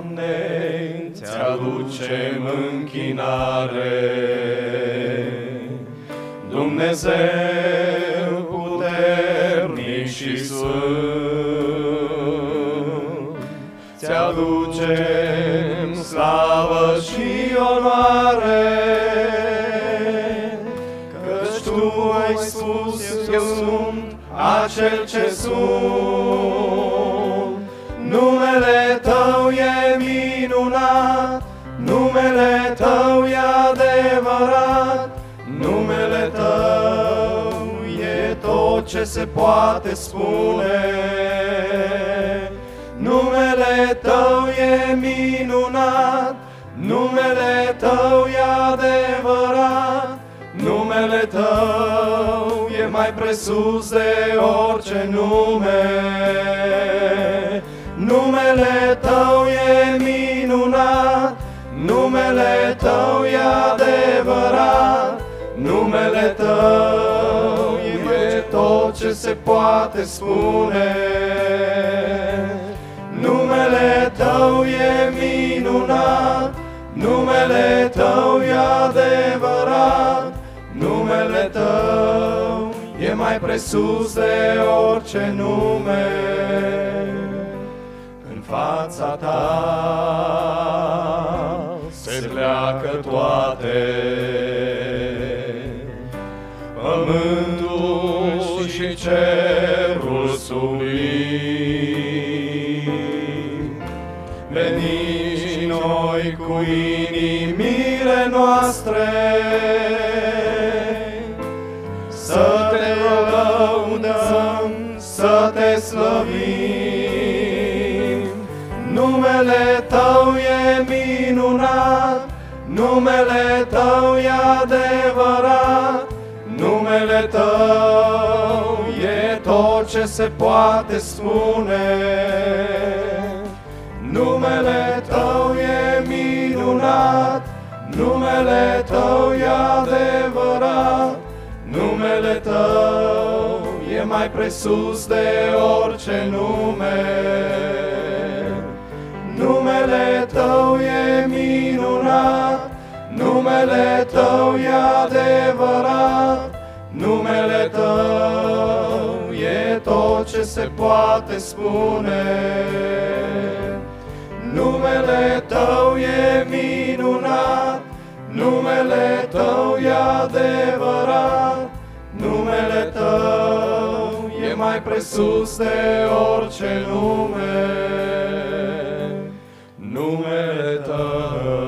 Doamne, ți-aducem închinare. Dumnezeu puternic și sfânt, ți-aducem slavă și onoare, căci Tu ai spus, eu sunt acel ce sunt. Numele Tău e minunat, numele Tău e adevărat, numele Tău e tot ce se poate spune. Numele Tău e minunat, numele Tău e adevărat, numele Tău e mai presus de orice nume. Numele Tău e minunat, numele Tău e adevărat, numele Tău e tot ce se poate spune. Numele Tău e minunat, numele Tău e adevărat, numele Tău e mai presus de orice nume. În fața Ta se pleacă toate, pământul și cerul sublim. Veniți noi cu inimile noastre, să Te lăudăm, să Te slăvim. Numele Tău e minunat, numele Tău e adevărat, numele Tău e tot ce se poate spune. Numele Tău e minunat, numele Tău e adevărat, numele Tău e mai presus de orice nume. Numele Tău e minunat, numele Tău e adevărat, numele Tău e tot ce se poate spune. Numele Tău e minunat, numele Tău e adevărat, numele Tău e mai presus de orice nume. Numele Tău.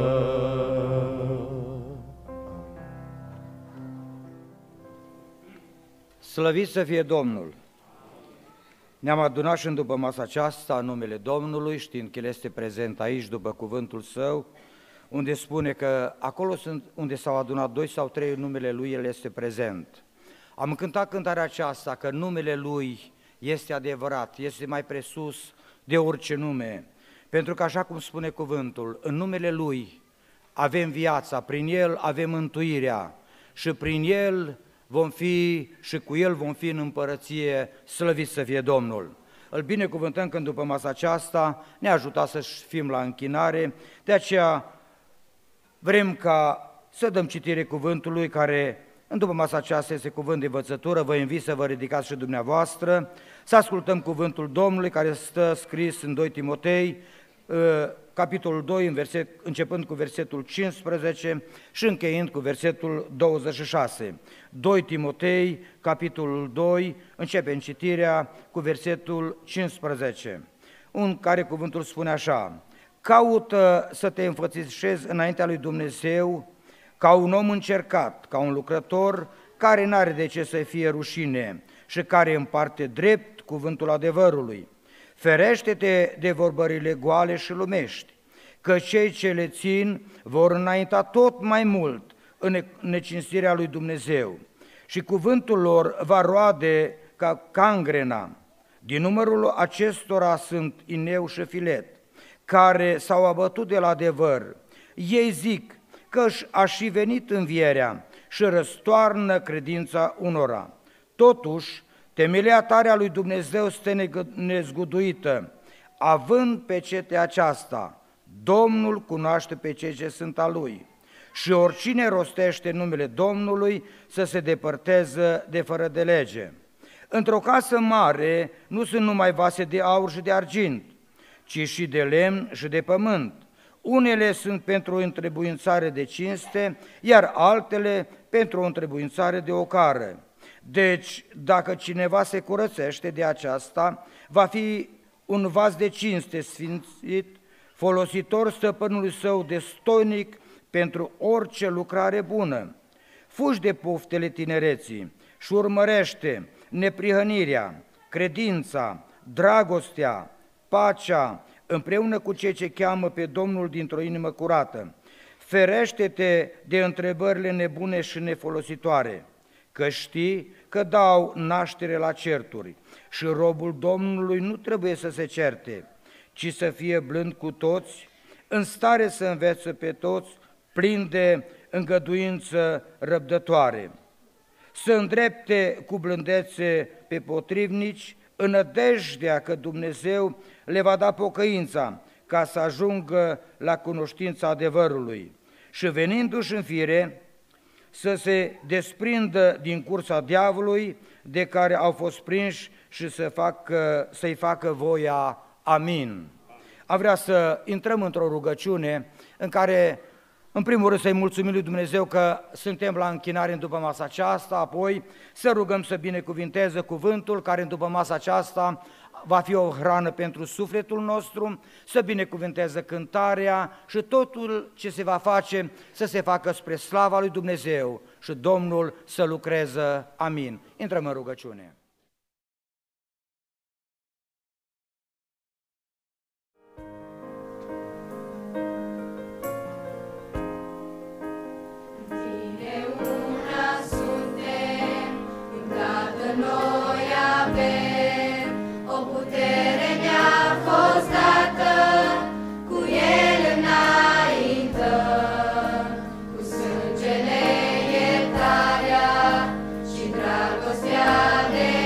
Slăvit să fie Domnul! Ne-am adunat și în după masa aceasta în numele Domnului, știind că El este prezent aici după cuvântul Său, unde spune că acolo unde s-au adunat 2 sau 3 în numele Lui, El este prezent. Am cântat cântarea aceasta că numele Lui este adevărat, este mai presus de orice nume, pentru că așa cum spune cuvântul, în numele Lui avem viața, prin El avem mântuirea și prin El vom fi și cu El vom fi în împărăție, slăvit să fie Domnul. Îl binecuvântăm când după masa aceasta ne-a ajutat să fim la închinare, de aceea vrem ca să dăm citire cuvântului care în după masa aceasta este cuvânt de învățătură. Vă invit să vă ridicați și dumneavoastră, să ascultăm cuvântul Domnului care stă scris în 2 Timotei, capitolul 2, începând cu versetul 15 și încheind cu versetul 26. 2 Timotei, capitolul 2, începem citirea cu versetul 15, în care cuvântul spune așa: caută să te înfățișezi înaintea lui Dumnezeu ca un om încercat, ca un lucrător care n-are de ce să fie rușine și care împarte drept cuvântul adevărului. Ferește-te de vorbările goale și lumești, că cei ce le țin vor înainta tot mai mult în necinstirea lui Dumnezeu și cuvântul lor va roade ca cangrena. Din numărul acestora sunt Ineu și Filet, care s-au abătut de la adevăr. Ei zic că a și venit învierea și răstoarnă credința unora. Totuși, temelia tare a lui Dumnezeu este nezguduită. având pecete aceasta, Domnul cunoaște pe cei ce sunt a Lui și oricine rostește numele Domnului să se depărteze de fără de lege. Într-o casă mare nu sunt numai vase de aur și de argint, ci și de lemn și de pământ. Unele sunt pentru o întrebuințare de cinste, iar altele pentru o întrebuințare de ocară. Deci, dacă cineva se curățește de aceasta, va fi un vas de cinste sfințit, folositor stăpânului său, destoinic pentru orice lucrare bună. Fugi de poftele tinereții și urmărește neprihănirea, credința, dragostea, pacea, împreună cu cei ce cheamă pe Domnul dintr-o inimă curată. Ferește-te de întrebările nebune și nefolositoare, că știi că dau naștere la certuri și robul Domnului nu trebuie să se certe, ci să fie blând cu toți, în stare să învețe pe toți, plin de îngăduință răbdătoare. Să îndrepte cu blândețe pe potrivnici, în nădejdea că Dumnezeu le va da pocăința ca să ajungă la cunoștința adevărului și venindu-și în fire să se desprindă din cursa diavolului de care au fost prinși și să-i facă voia. Amin. Am vrea să intrăm într-o rugăciune în care, în primul rând, să-i mulțumim lui Dumnezeu că suntem la închinare în după masa aceasta, apoi să rugăm să binecuvinteze cuvântul care în după masa aceasta va fi o hrană pentru sufletul nostru, să binecuvinteze cântarea și totul ce se va face să se facă spre slava lui Dumnezeu și Domnul să lucreze. Amin. Intrăm în rugăciune. Noi avem o putere ne-a fost dată, cu El înaintăm, cu sângele iertarea și dragostea de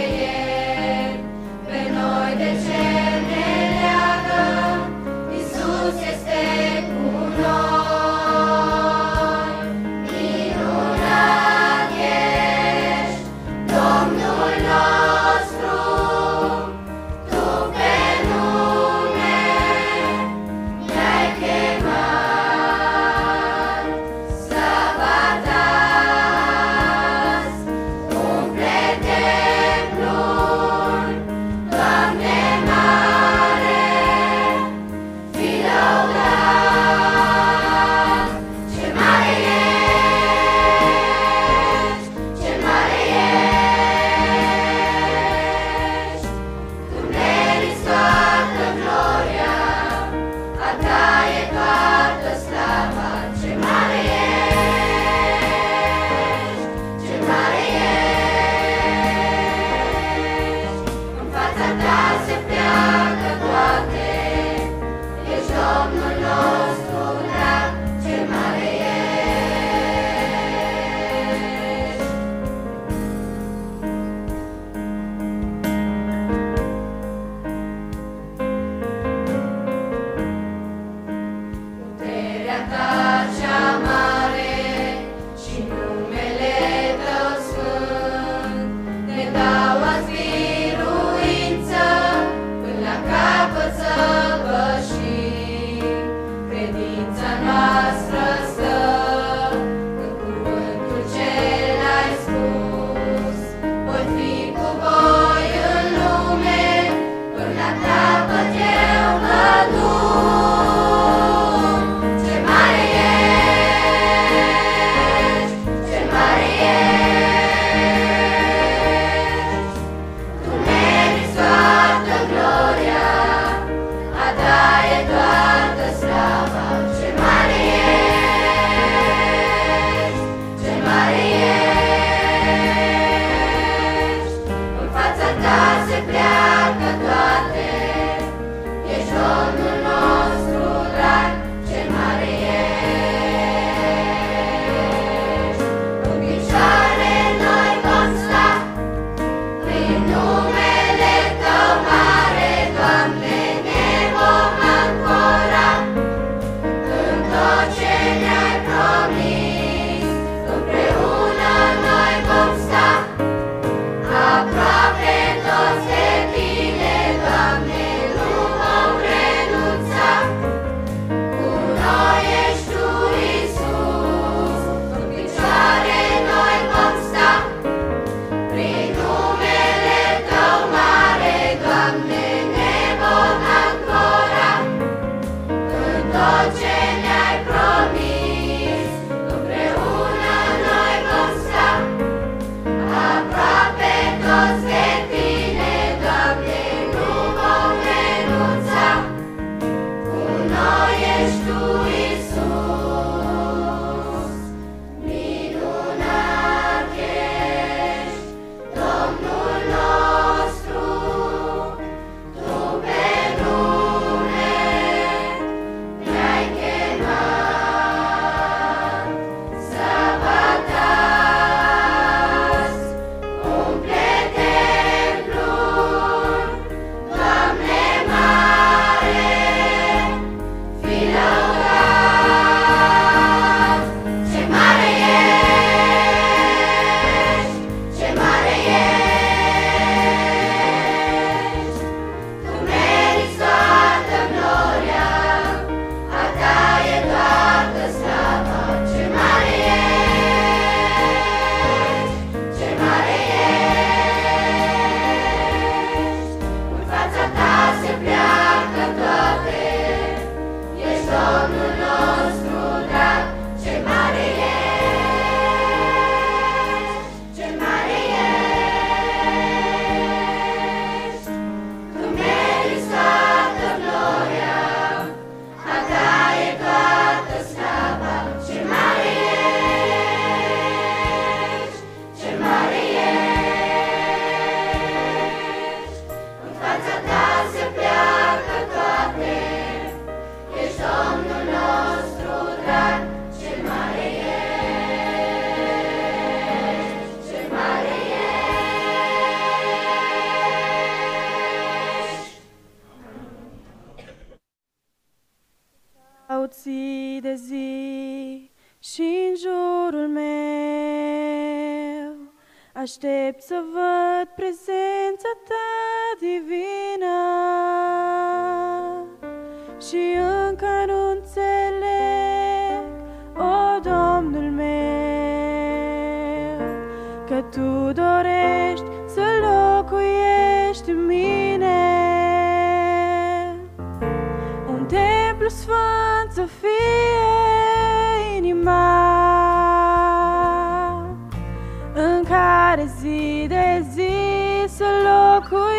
Aștept să văd prezența ta divină și încă nu înțeleg, o Domnul meu, că tu dorești să locuiești în mine. Un templu sfânt să fie inima, în care zi de zi să locuiești.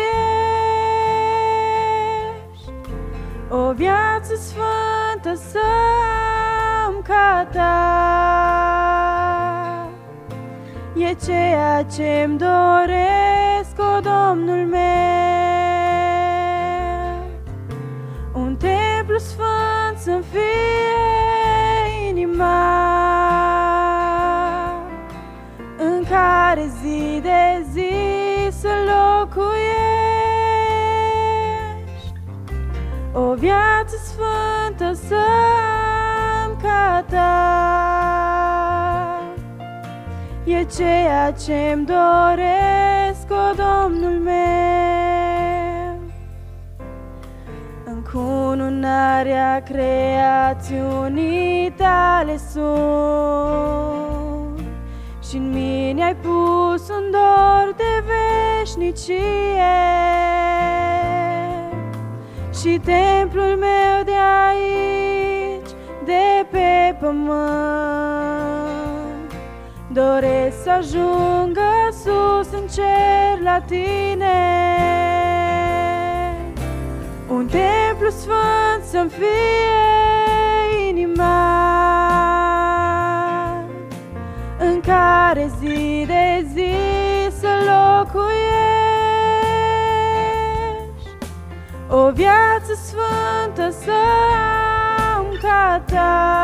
O viață sfântă să am ca ta, e ceea ce-mi doresc, o Domnul meu. Un templu sfânt să-mi fie inima, în care zi de zi să locuiești. O viață sfântă să am ca ta, e ceea ce-mi doresc, o Domnul meu. Încununarea creațiunii tale sunt, și-n mine ai pus un dor de veșnicie. Și templul meu de aici, de pe pământ, doresc să ajungă sus în cer la tine. Un templu sfânt să-mi fie inima, în care zi de zi să locuiești. O viață sfântă să am ca ta,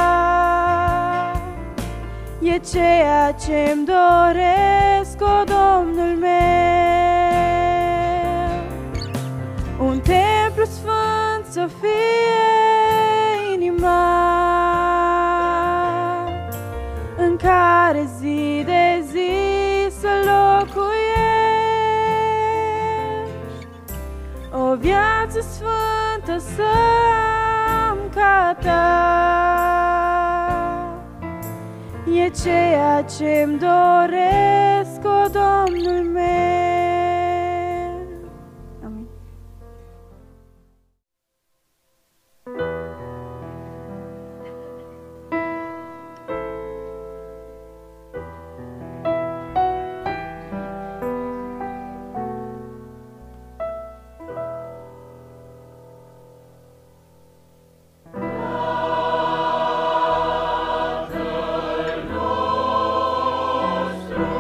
e ceea ce-mi doresc, o Domnul meu. Un templu sfânt să fie inima, în care zi de zi să locuiești. O viață sfântă să am ca ta, e ceea ce-mi doresc, o Domnul meu. Amin. Tatăl nostru,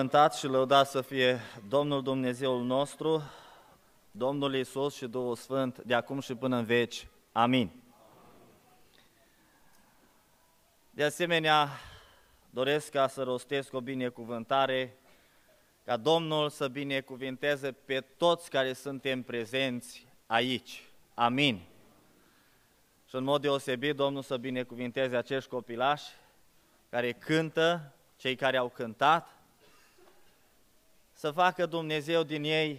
Binecuvântat și lăudat să fie Domnul Dumnezeul nostru, Domnul Iisus și Duhul Sfânt, de acum și până în veci. Amin. De asemenea, doresc ca să rostesc o binecuvântare, ca Domnul să binecuvinteze pe toți care suntem prezenți aici. Amin. Și în mod deosebit, Domnul să binecuvinteze acești copilași care cântă, cei care au cântat, să facă Dumnezeu din ei,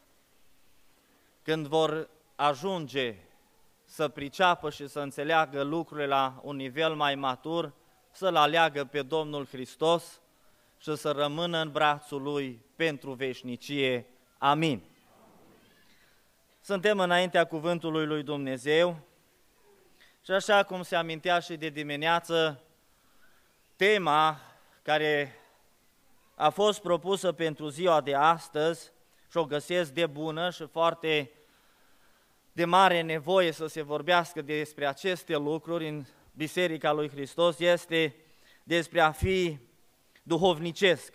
când vor ajunge să priceapă și să înțeleagă lucrurile la un nivel mai matur, să-L aleagă pe Domnul Hristos și să rămână în brațul Lui pentru veșnicie. Amin. Suntem înaintea cuvântului lui Dumnezeu și așa cum se amintea și de dimineață, tema care a fost propusă pentru ziua de astăzi și o găsesc de bună și foarte de mare nevoie să se vorbească despre aceste lucruri în Biserica lui Hristos, este despre a fi duhovnicesc.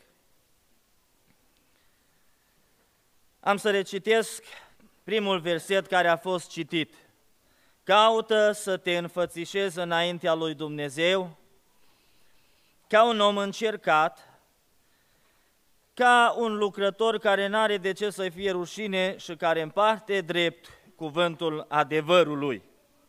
Am să recitesc primul verset care a fost citit. Caută să te înfățișezi înaintea lui Dumnezeu ca un om încercat, ca un lucrător care n-are de ce să fie rușine și care împarte drept cuvântul adevărului.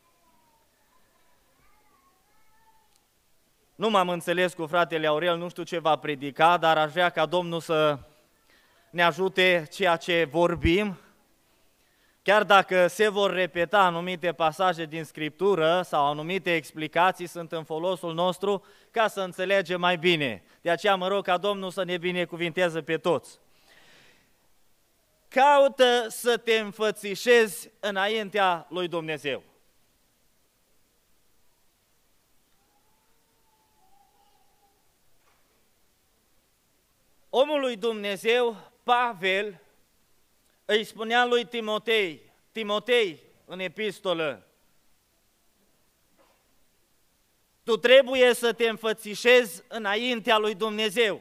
Nu m-am înțeles cu fratele Aurel, nu știu ce va predica, dar aș vrea ca Domnul să ne ajute ceea ce vorbim, chiar dacă se vor repeta anumite pasaje din Scriptură sau anumite explicații, sunt în folosul nostru ca să înțelegem mai bine. De aceea mă rog ca Domnul să ne binecuvinteze pe toți. Caută să te înfățișezi înaintea lui Dumnezeu. Omul lui Dumnezeu, Pavel, îi spunea lui Timotei, în epistolă, tu trebuie să te înfățișezi înaintea lui Dumnezeu.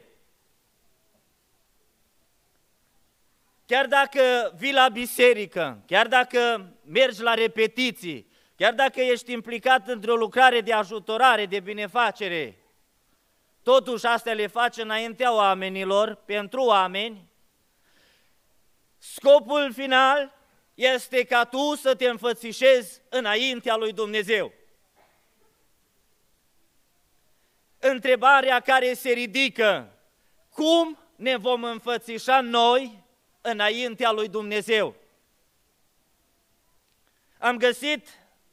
Chiar dacă vii la biserică, chiar dacă mergi la repetiții, chiar dacă ești implicat într-o lucrare de ajutorare, de binefacere, totuși astea le faci înaintea oamenilor, pentru oameni. Scopul final este ca tu să te înfățișezi înaintea lui Dumnezeu. Întrebarea care se ridică, cum ne vom înfățișa noi înaintea lui Dumnezeu? Am găsit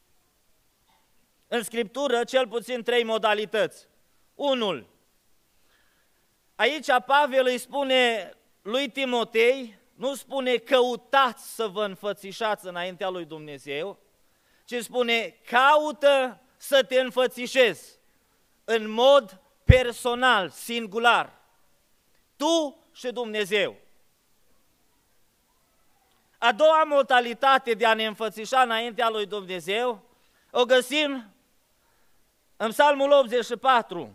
în Scriptură cel puțin 3 modalități. Unul, aici Pavel îi spune lui Timotei, nu spune căutați să vă înfățișați înaintea lui Dumnezeu, ci spune caută să te înfățișezi în mod personal, singular, tu și Dumnezeu. A doua modalitate de a ne înfățișa înaintea lui Dumnezeu o găsim în Psalmul 84.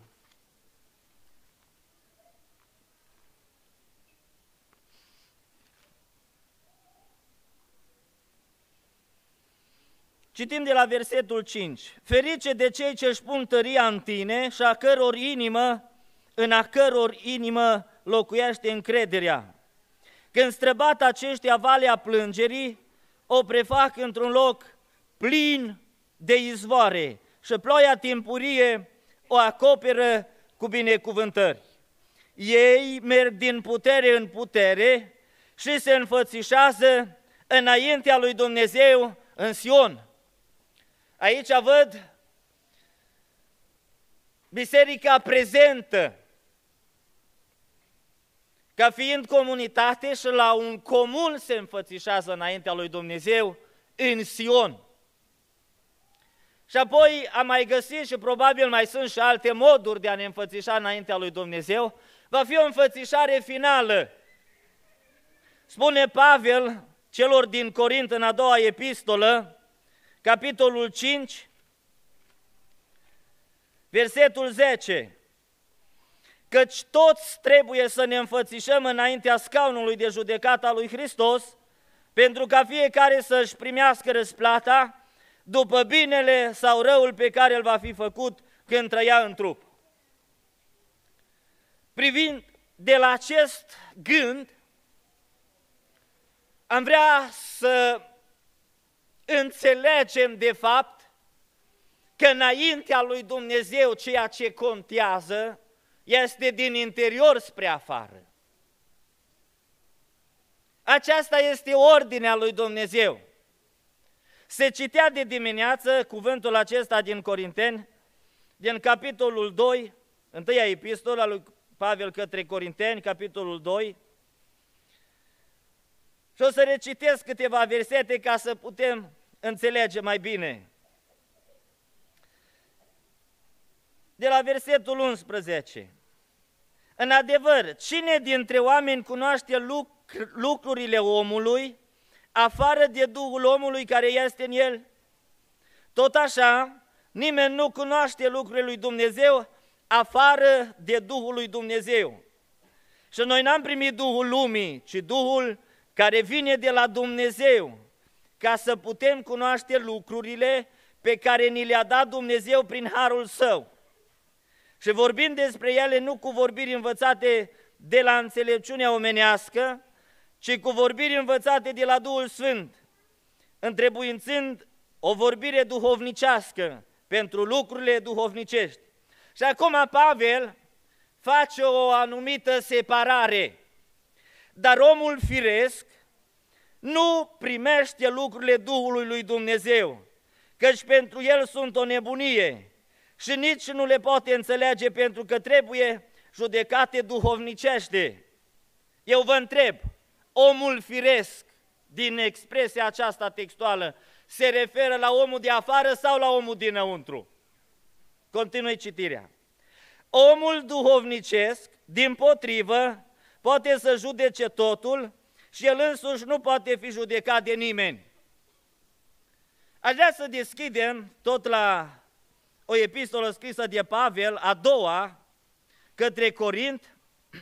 Citim de la versetul 5. Ferice de cei ce își pun tăria în tine și în a căror inimă locuiește încrederea. Când străbat aceștia valea plângerii, o prefac într-un loc plin de izvoare și ploaia timpurie o acoperă cu binecuvântări. Ei merg din putere în putere și se înfățișează înaintea lui Dumnezeu în Sion. Aici văd biserica prezentă, ca fiind comunitate și la un comun se înfățișează înaintea lui Dumnezeu în Sion. Și apoi am mai găsit și probabil mai sunt și alte moduri de a ne înfățișa înaintea lui Dumnezeu. Va fi o înfățișare finală. Spune Pavel celor din Corint în a doua epistolă, capitolul 5, versetul 10. căci toți trebuie să ne înfățișăm înaintea scaunului de judecată al lui Hristos, pentru ca fiecare să-și primească răsplata după binele sau răul pe care îl va fi făcut când trăia în trup. Privind de la acest gând, am vrea să înțelegem de fapt că înaintea lui Dumnezeu ceea ce contează este din interior spre afară. Aceasta este ordinea lui Dumnezeu. Se citea de dimineață cuvântul acesta din Corinteni, din capitolul 2, întâia epistola lui Pavel către Corinteni, capitolul 2, și o să recitesc câteva versete ca să putem înțelege mai bine. De la versetul 11. În adevăr, cine dintre oameni cunoaște lucrurile omului, afară de Duhul omului care este în el? Tot așa, nimeni nu cunoaște lucrurile lui Dumnezeu, afară de Duhul lui Dumnezeu. Și noi n-am primit Duhul lumii, ci Duhul care vine de la Dumnezeu, ca să putem cunoaște lucrurile pe care ni le-a dat Dumnezeu prin harul Său. Și vorbim despre ele nu cu vorbiri învățate de la înțelepciunea omenească, ci cu vorbiri învățate de la Duhul Sfânt, întrebuințând o vorbire duhovnicească pentru lucrurile duhovnicești. Și acum Pavel face o anumită separare, dar omul firesc nu primește lucrurile Duhului lui Dumnezeu, căci pentru el sunt o nebunie și nici nu le poate înțelege pentru că trebuie judecate duhovnicește. Eu vă întreb, omul firesc din expresia aceasta textuală se referă la omul de afară sau la omul dinăuntru? Continui citirea. Omul duhovnicesc, dimpotrivă, poate să judece totul și el însuși nu poate fi judecat de nimeni. Aș vrea să deschidem tot la o epistolă scrisă de Pavel, a doua, către Corint,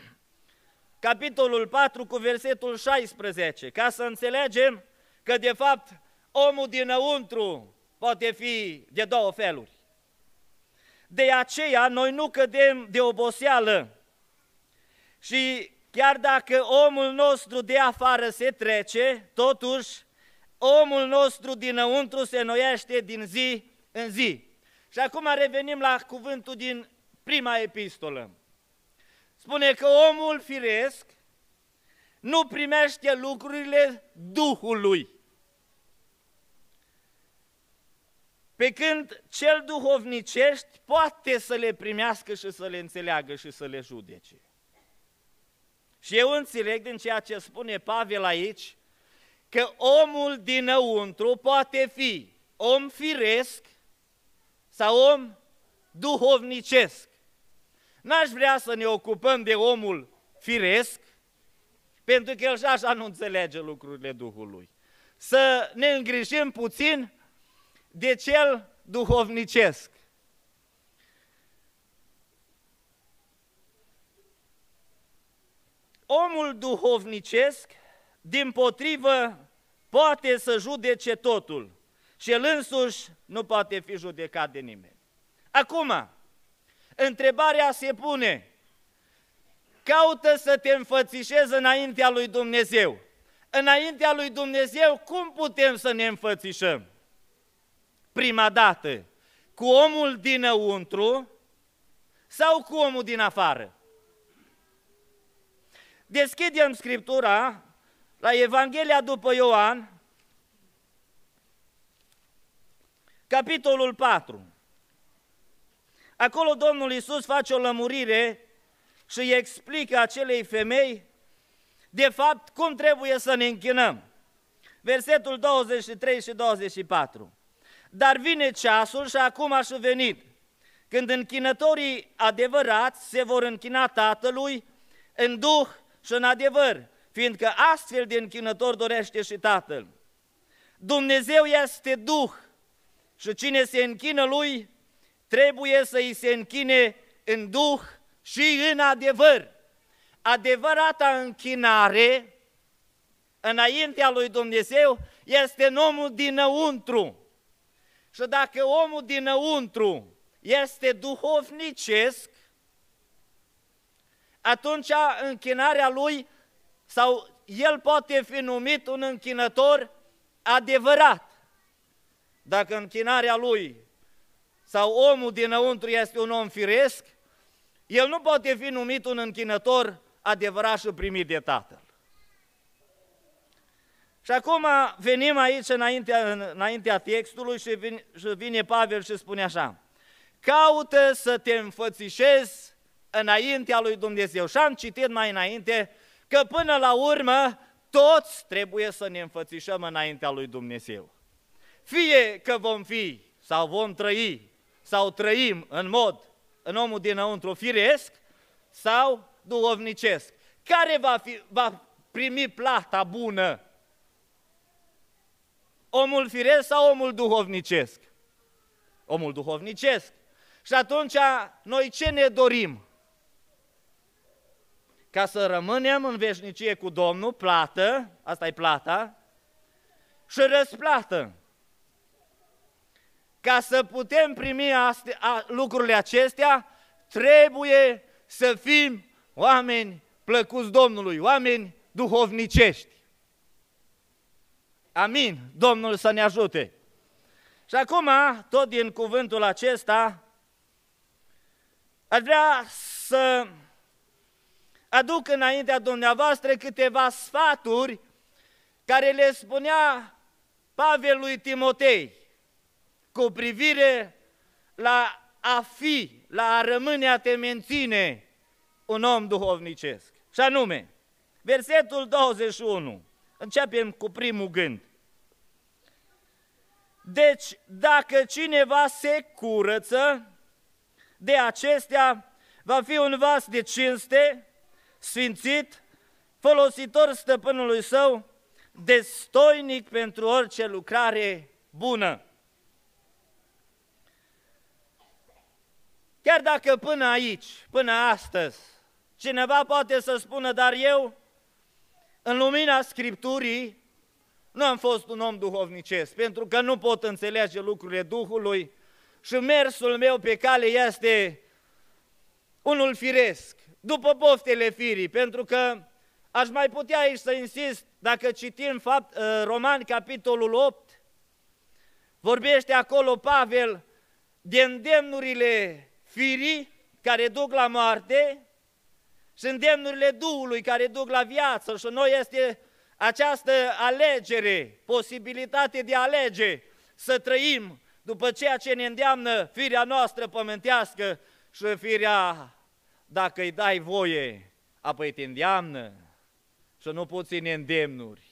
capitolul 4 cu versetul 16, ca să înțelegem că de fapt omul dinăuntru poate fi de două feluri. De aceea noi nu cădem de oboseală și chiar dacă omul nostru de afară se trece, totuși omul nostru dinăuntru se înnoiește din zi în zi. Și acum revenim la cuvântul din prima epistolă. Spune că omul firesc nu primește lucrurile Duhului, pe când cel duhovnicești poate să le primească și să le înțeleagă și să le judece. Și eu înțeleg din ceea ce spune Pavel aici, că omul dinăuntru poate fi om firesc sau om duhovnicesc. N-aș vrea să ne ocupăm de omul firesc, pentru că el și așa nu înțelege lucrurile Duhului. Să ne îngrijim puțin de cel duhovnicesc. Omul duhovnicesc, dimpotrivă, poate să judece totul și el însuși nu poate fi judecat de nimeni. Acum, întrebarea se pune, caută să te înfățișezi înaintea lui Dumnezeu. Înaintea lui Dumnezeu, cum putem să ne înfățișăm? Prima dată, cu omul dinăuntru sau cu omul din afară? Deschidem Scriptura la Evanghelia după Ioan, capitolul 4. Acolo Domnul Iisus face o lămurire și îi explică acelei femei, de fapt, cum trebuie să ne închinăm. Versetul 23 și 24. Dar vine ceasul și acum a și venit, când închinătorii adevărați se vor închina Tatălui în Duh și în adevăr, fiindcă astfel de închinător dorește și Tatăl. Dumnezeu este Duh și cine se închină Lui trebuie să îi se închine în Duh și în adevăr. Adevărata închinare înaintea lui Dumnezeu este în omul dinăuntru. Și dacă omul dinăuntru este duhovnicesc, atunci închinarea lui, sau el poate fi numit un închinător adevărat. Dacă închinarea lui sau omul dinăuntru este un om firesc, el nu poate fi numit un închinător adevărat și primit de Tatăl. Și acum venim aici înaintea textului și vine Pavel și spune așa: caută să te înfățișezi înaintea lui Dumnezeu. Și am citit mai înainte că până la urmă toți trebuie să ne înfățișăm înaintea lui Dumnezeu. Fie că vom fi sau vom trăi sau trăim în omul dinăuntru firesc sau duhovnicesc. Care va primi plata bună? Omul firesc sau omul duhovnicesc? Omul duhovnicesc. Și atunci noi ce ne dorim? Ca să rămânem în veșnicie cu Domnul, plată, asta e plata, și răsplată. Ca să putem primi lucrurile acestea, trebuie să fim oameni plăcuți Domnului, oameni duhovnicești. Amin. Domnul să ne ajute. Și acum, tot din cuvântul acesta, aș vrea să aduc înaintea dumneavoastră câteva sfaturi care le spunea Pavel lui Timotei cu privire la a fi, la a rămâne, a te menține un om duhovnicesc. Și anume, versetul 21, începem cu primul gând. Deci, dacă cineva se curăță de acestea, va fi un vas de cinste, sfințit, folositor stăpânului său, destoinic pentru orice lucrare bună. Chiar dacă până aici, până astăzi, cineva poate să spună, dar eu, în lumina Scripturii, nu am fost un om duhovnicesc, pentru că nu pot înțelege lucrurile Duhului și mersul meu pe cale este unul firesc, după poftele firii, pentru că aș mai putea aici să insist, dacă citim Romani, capitolul 8, vorbește acolo Pavel de îndemnurile firii care duc la moarte și îndemnurile Duhului care duc la viață. Și noi este această alegere, posibilitate de a alege să trăim după ceea ce ne îndeamnă firea noastră pământească și firea, dacă îi dai voie, apoi te îndeamnă și nu puține îndemnuri.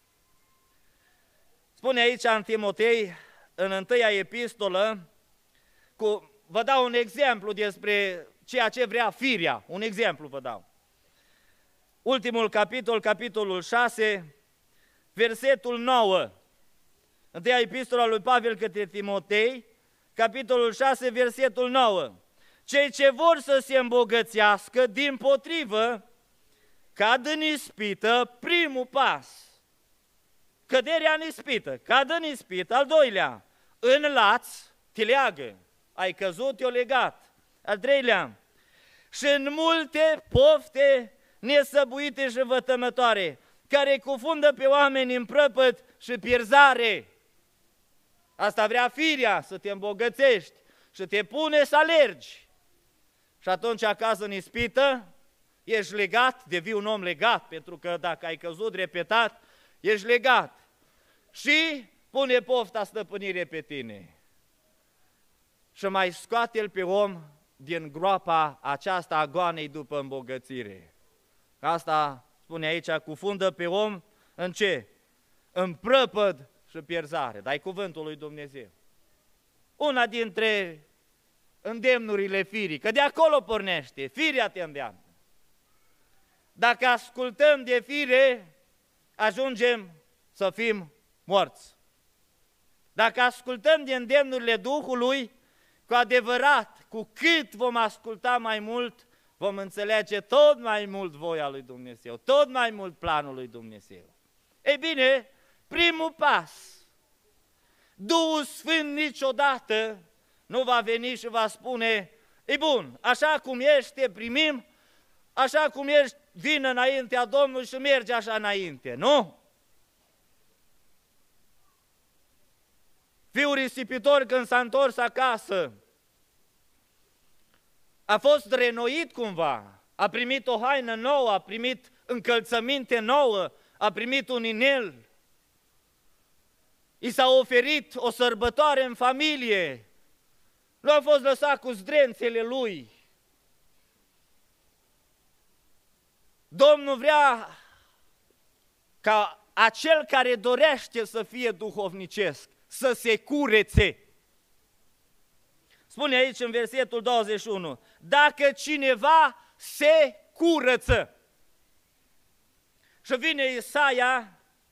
Spune aici în Timotei, în 1 epistolă, vă dau un exemplu despre ceea ce vrea firea, un exemplu vă dau. Ultimul capitol, capitolul 6, versetul 9. 1 epistola lui Pavel către Timotei, capitolul 6, versetul 9. Cei ce vor să se îmbogățească, dimpotrivă, cad în ispită, primul pas. Căderea în ispită, cad în ispită, al doilea, în laț, te leagă, ai căzut, te-o legat. Al treilea, și în multe pofte nesăbuite și vătămătoare, care cufundă pe oameni în prăpăd și pierzare. Asta vrea firea, să te îmbogățești și te pune să alergi. Și atunci acasă în ispită, ești legat, devii un om legat, pentru că dacă ai căzut repetat, ești legat. Și pune pofta stăpânire pe tine. Și mai scoate-l pe om din groapa aceasta a goanei după îmbogățire. Asta spune aici, cufundă pe om în ce? În prăpăd și pierzare. Dar e cuvântul lui Dumnezeu. Una dintre îndemnurile firii, că de acolo pornește, firea te îndeamnă. Dacă ascultăm de fire, ajungem să fim morți. Dacă ascultăm de îndemnurile Duhului, cu adevărat, cu cât vom asculta mai mult, vom înțelege tot mai mult voia lui Dumnezeu, tot mai mult planul lui Dumnezeu. Ei bine, primul pas, Duhul Sfânt niciodată nu va veni și va spune, e bun, așa cum ești, te primim, așa cum ești, vină înaintea Domnului și merge așa înainte, nu? Fiul risipitor, când s-a întors acasă, a fost renoit cumva, a primit o haină nouă, a primit încălțăminte nouă, a primit un inel, i s-a oferit o sărbătoare în familie, nu a fost lăsat cu zdrențele lui. Domnul vrea ca acel care dorește să fie duhovnicesc, să se curețe. Spune aici în versetul 21, dacă cineva se curăță. Și vine Isaia,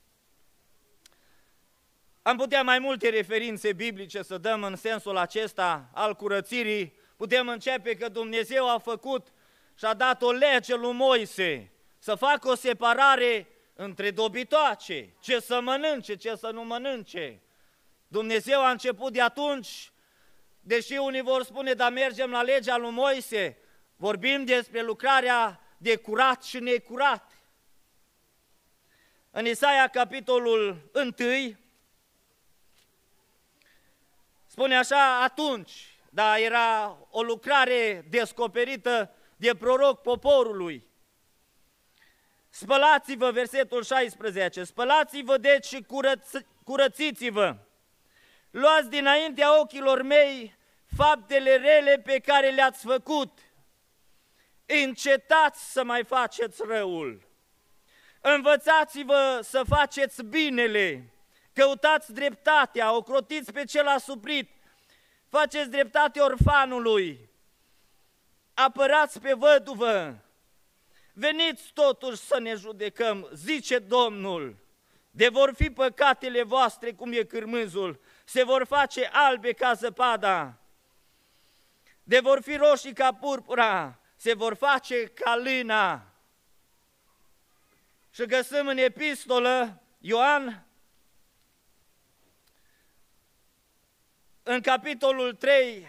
am putea mai multe referințe biblice să dăm în sensul acesta al curățirii. Putem începe că Dumnezeu a făcut și a dat o lege lui Moise să facă o separare între dobitoace, ce să mănânce, ce să nu mănânce. Dumnezeu a început de atunci, deși unii vor spune, dar mergem la legea lui Moise, vorbim despre lucrarea de curat și necurat. În Isaia, capitolul 1, spune așa, atunci, dar era o lucrare descoperită de proroc poporului. Spălați-vă, versetul 16, spălați-vă deci și curățiți-vă. Luați dinaintea ochilor mei faptele rele pe care le-ați făcut. Încetați să mai faceți răul. Învățați-vă să faceți binele. Căutați dreptatea, ocrotiți pe cel asuprit, faceți dreptate orfanului, apărați pe văduvă, veniți totuși să ne judecăm, zice Domnul, de vor fi păcatele voastre cum e cârmâzul, se vor face albe ca zăpada, de vor fi roșii ca purpura, se vor face ca lâna. Și găsim în epistolă Ioan, în capitolul 3,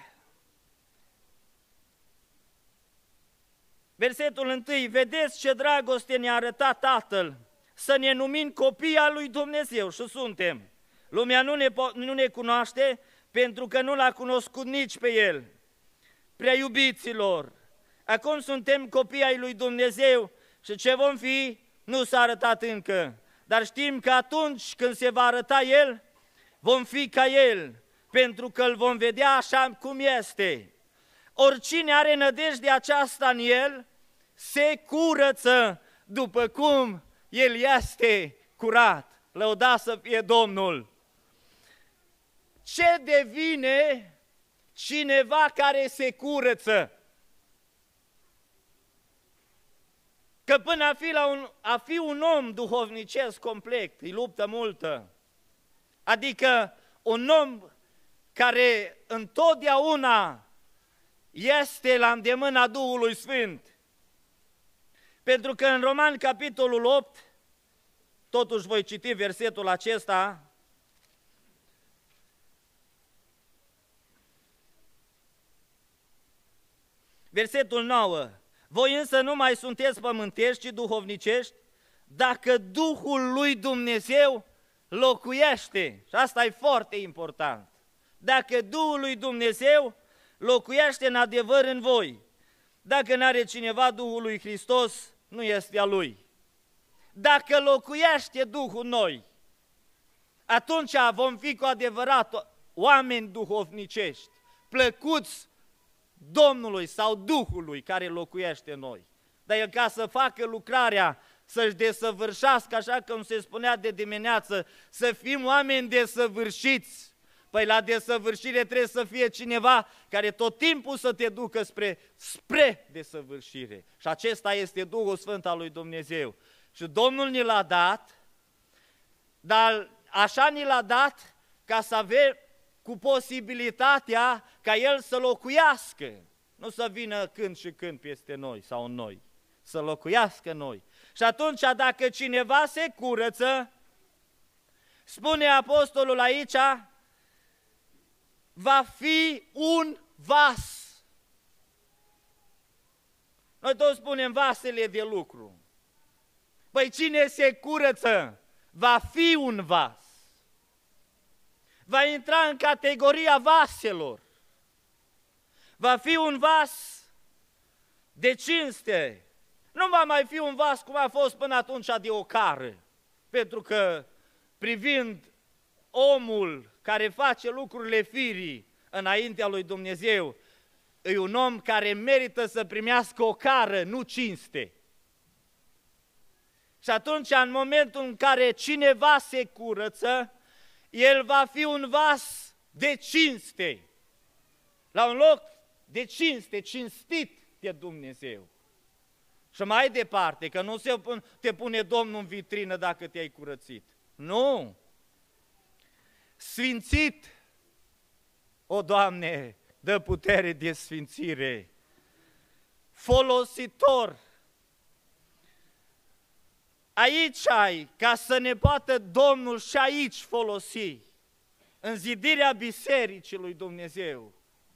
versetul 1, vedeți ce dragoste ne-a arătat Tatăl, să ne numim copii al lui Dumnezeu și suntem. Lumea nu ne cunoaște pentru că nu l-a cunoscut nici pe El. Prea iubiților, acum suntem copii ai lui Dumnezeu și ce vom fi nu s-a arătat încă, dar știm că atunci când se va arăta El, vom fi ca El, pentru că îl vom vedea așa cum este. Oricine are nădejde aceasta în El, se curăță după cum El este curat. Lăudați să fie Domnul! Ce devine cineva care se curăță? Că până a fi un om duhovnicesc complet, îi luptă multă. Adică un om care întotdeauna este la îndemâna Duhului Sfânt. Pentru că în Romani, capitolul 8, totuși voi citi versetul acesta, versetul 9, voi însă nu mai sunteți pământești, ci duhovnicești, dacă Duhul lui Dumnezeu locuiește. Și asta e foarte important. Dacă Duhul lui Dumnezeu locuiește în adevăr în voi, dacă n-are cineva Duhul lui Hristos, nu este a Lui. Dacă locuiește Duhul în noi, atunci vom fi cu adevărat oameni duhovnicești, plăcuți Domnului sau Duhului care locuiește în noi. Dar El, ca să facă lucrarea, să-și desăvârșească, așa cum se spunea de dimineață, să fim oameni desăvârșiți. Păi la desăvârșire trebuie să fie cineva care tot timpul să te ducă spre desăvârșire. Și acesta este Duhul Sfânt al lui Dumnezeu. Și Domnul ni l-a dat, dar așa ni l-a dat ca să avem cu posibilitatea ca El să locuiască. nu să vină când și când peste noi sau în noi, să locuiască în noi. Și atunci dacă cineva se curăță, spune apostolul aici, va fi un vas. Noi toți spunem vasele de lucru. Păi cine se curăță va fi un vas. Va intra în categoria vaselor. Va fi un vas de cinste. Nu va mai fi un vas cum a fost până atunci de ocară. Pentru că privind omul care face lucrurile firii înaintea lui Dumnezeu, e un om care merită să primească ocară, nu cinste. Și atunci, în momentul în care cineva se curăță, el va fi un vas de cinste, la un loc de cinste, cinstit de Dumnezeu. Și mai departe, că nu te pune Domnul în vitrină dacă te-ai curățit. Nu! Sfințit, o Doamne, dă putere de sfințire, folositor. Aici ai, ca să ne poată Domnul și aici folosi, în zidirea bisericii lui Dumnezeu,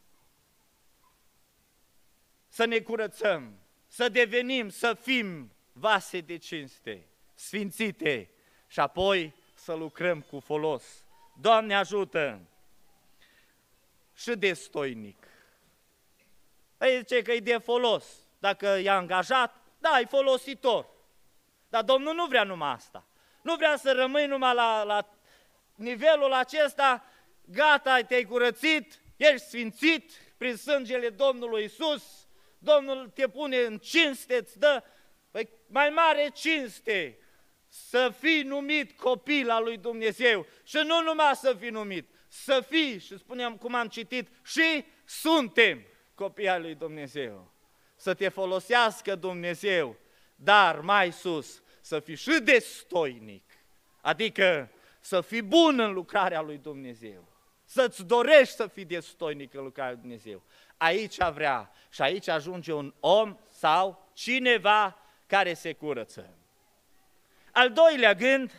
să ne curățăm, să devenim, să fim vase de cinste, sfințite și apoi să lucrăm cu folos. Doamne ajută! Și destoinic. Păi zice că e de folos. Dacă e angajat, da, e folositor. Dar Domnul nu vrea numai asta. Nu vrea să rămâi numai la nivelul acesta, gata, te-ai curățit, ești sfințit prin sângele Domnului Iisus, Domnul te pune în cinste, îți dă mai mare cinste să fii numit copil al lui Dumnezeu. Și nu numai să fii numit, să fii, și spuneam cum am citit, și suntem copii al lui Dumnezeu. Să te folosească Dumnezeu, dar mai sus, să fii și destoinic, adică să fii bun în lucrarea lui Dumnezeu, să-ți dorești să fii destoinic în lucrarea lui Dumnezeu. Aici vrea și aici ajunge un om sau cineva care se curăță. Al doilea gând,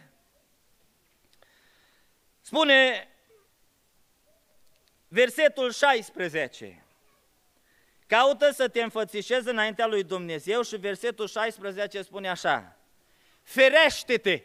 spune versetul 16, caută să te înfățișezi înaintea lui Dumnezeu și versetul 16 spune așa, ferește-te!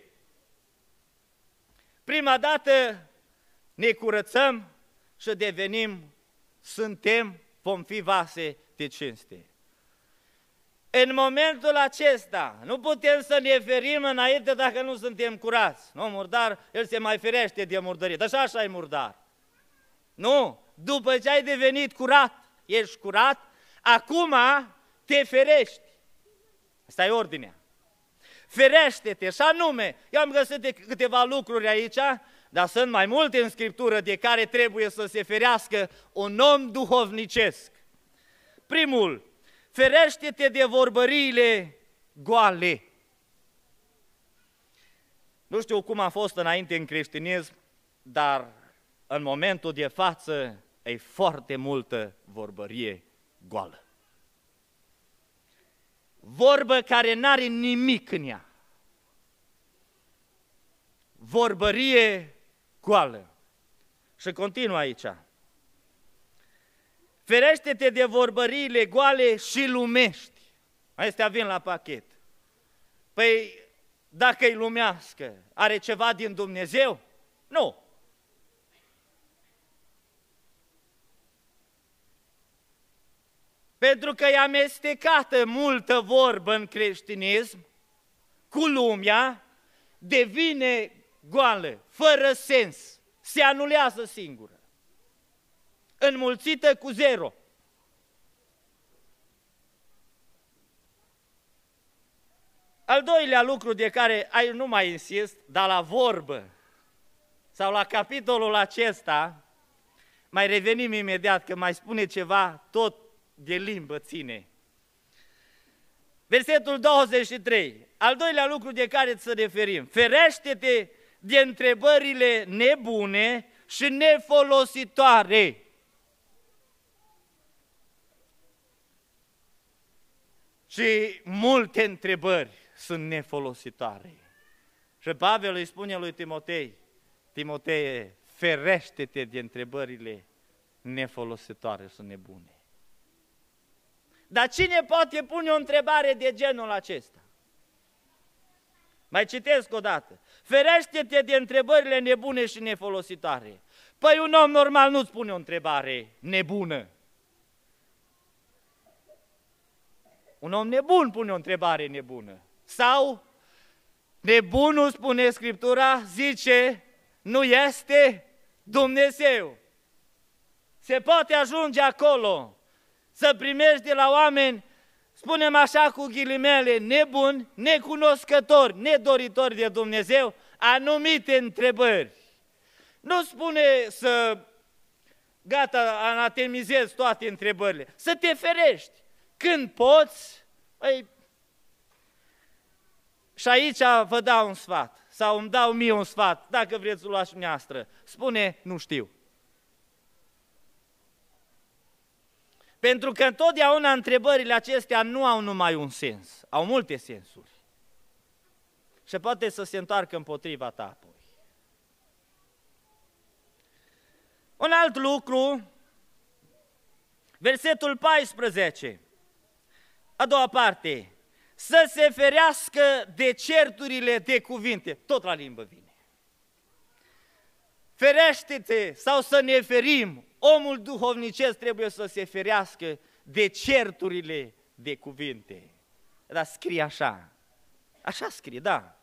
Prima dată ne curățăm și devenim, vom fi vase de cinste. În momentul acesta nu putem să ne ferim înainte dacă nu suntem curați. Nu, murdar, el se mai ferește de murdărie, dar și așa e murdar. Nu, după ce ai devenit curat, ești curat, acum te ferești. Asta e ordinea. Ferește-te, și anume, eu am găsit câteva lucruri aici, dar sunt mai multe în Scriptură de care trebuie să se ferească un om duhovnicesc. Primul, ferește-te de vorbăriile goale. Nu știu cum a fost înainte în creștinism, dar în momentul de față e foarte multă vorbărie goală. Vorbă care n-are nimic în ea. Vorbărie goală. Și continuă aici. Ferește-te de vorbăriile goale și lumești. Astea vin la pachet. Păi, dacă e lumească, are ceva din Dumnezeu? Nu. Pentru că e amestecată multă vorbă în creștinism, cu lumea, devine goală, fără sens, se anulează singură, înmulțită cu zero. Al doilea lucru de care nu mai insist, dar la vorbă sau la capitolul acesta, mai revenim imediat că mai spune ceva, tot de limbă ține. Versetul 23, al doilea lucru de care să referim, ferește-te de întrebările nebune și nefolositoare. Și multe întrebări sunt nefolositoare. Și Pavel îi spune lui Timotei, Timotee, ferește-te de întrebările nefolositoare și nebune. Dar cine poate pune o întrebare de genul acesta? Mai citesc o dată. Ferește-te de întrebările nebune și nefolositoare. Păi un om normal nu-ți pune o întrebare nebună. Un om nebun pune o întrebare nebună. Sau nebunul, spune Scriptura, zice, nu este Dumnezeu. Se poate ajunge acolo să primești de la oameni, spunem așa cu ghilimele, nebuni, necunoscători, nedoritori de Dumnezeu, anumite întrebări. Nu spune să, gata, anatemizezi toate întrebările, să te ferești. Când poți, și aici vă dau un sfat, sau îmi dau mie un sfat, dacă vreți să luați dumneavoastră, spune, nu știu. Pentru că întotdeauna întrebările acestea nu au numai un sens, au multe sensuri. Și poate să se întoarcă împotriva ta apoi. Un alt lucru, versetul 14, a doua parte, să se ferească de certurile de cuvinte, tot la limbă vine. Ferește-te sau să ne ferim, omul duhovnicesc trebuie să se ferească de certurile de cuvinte. Dar scrie așa, așa scrie, da.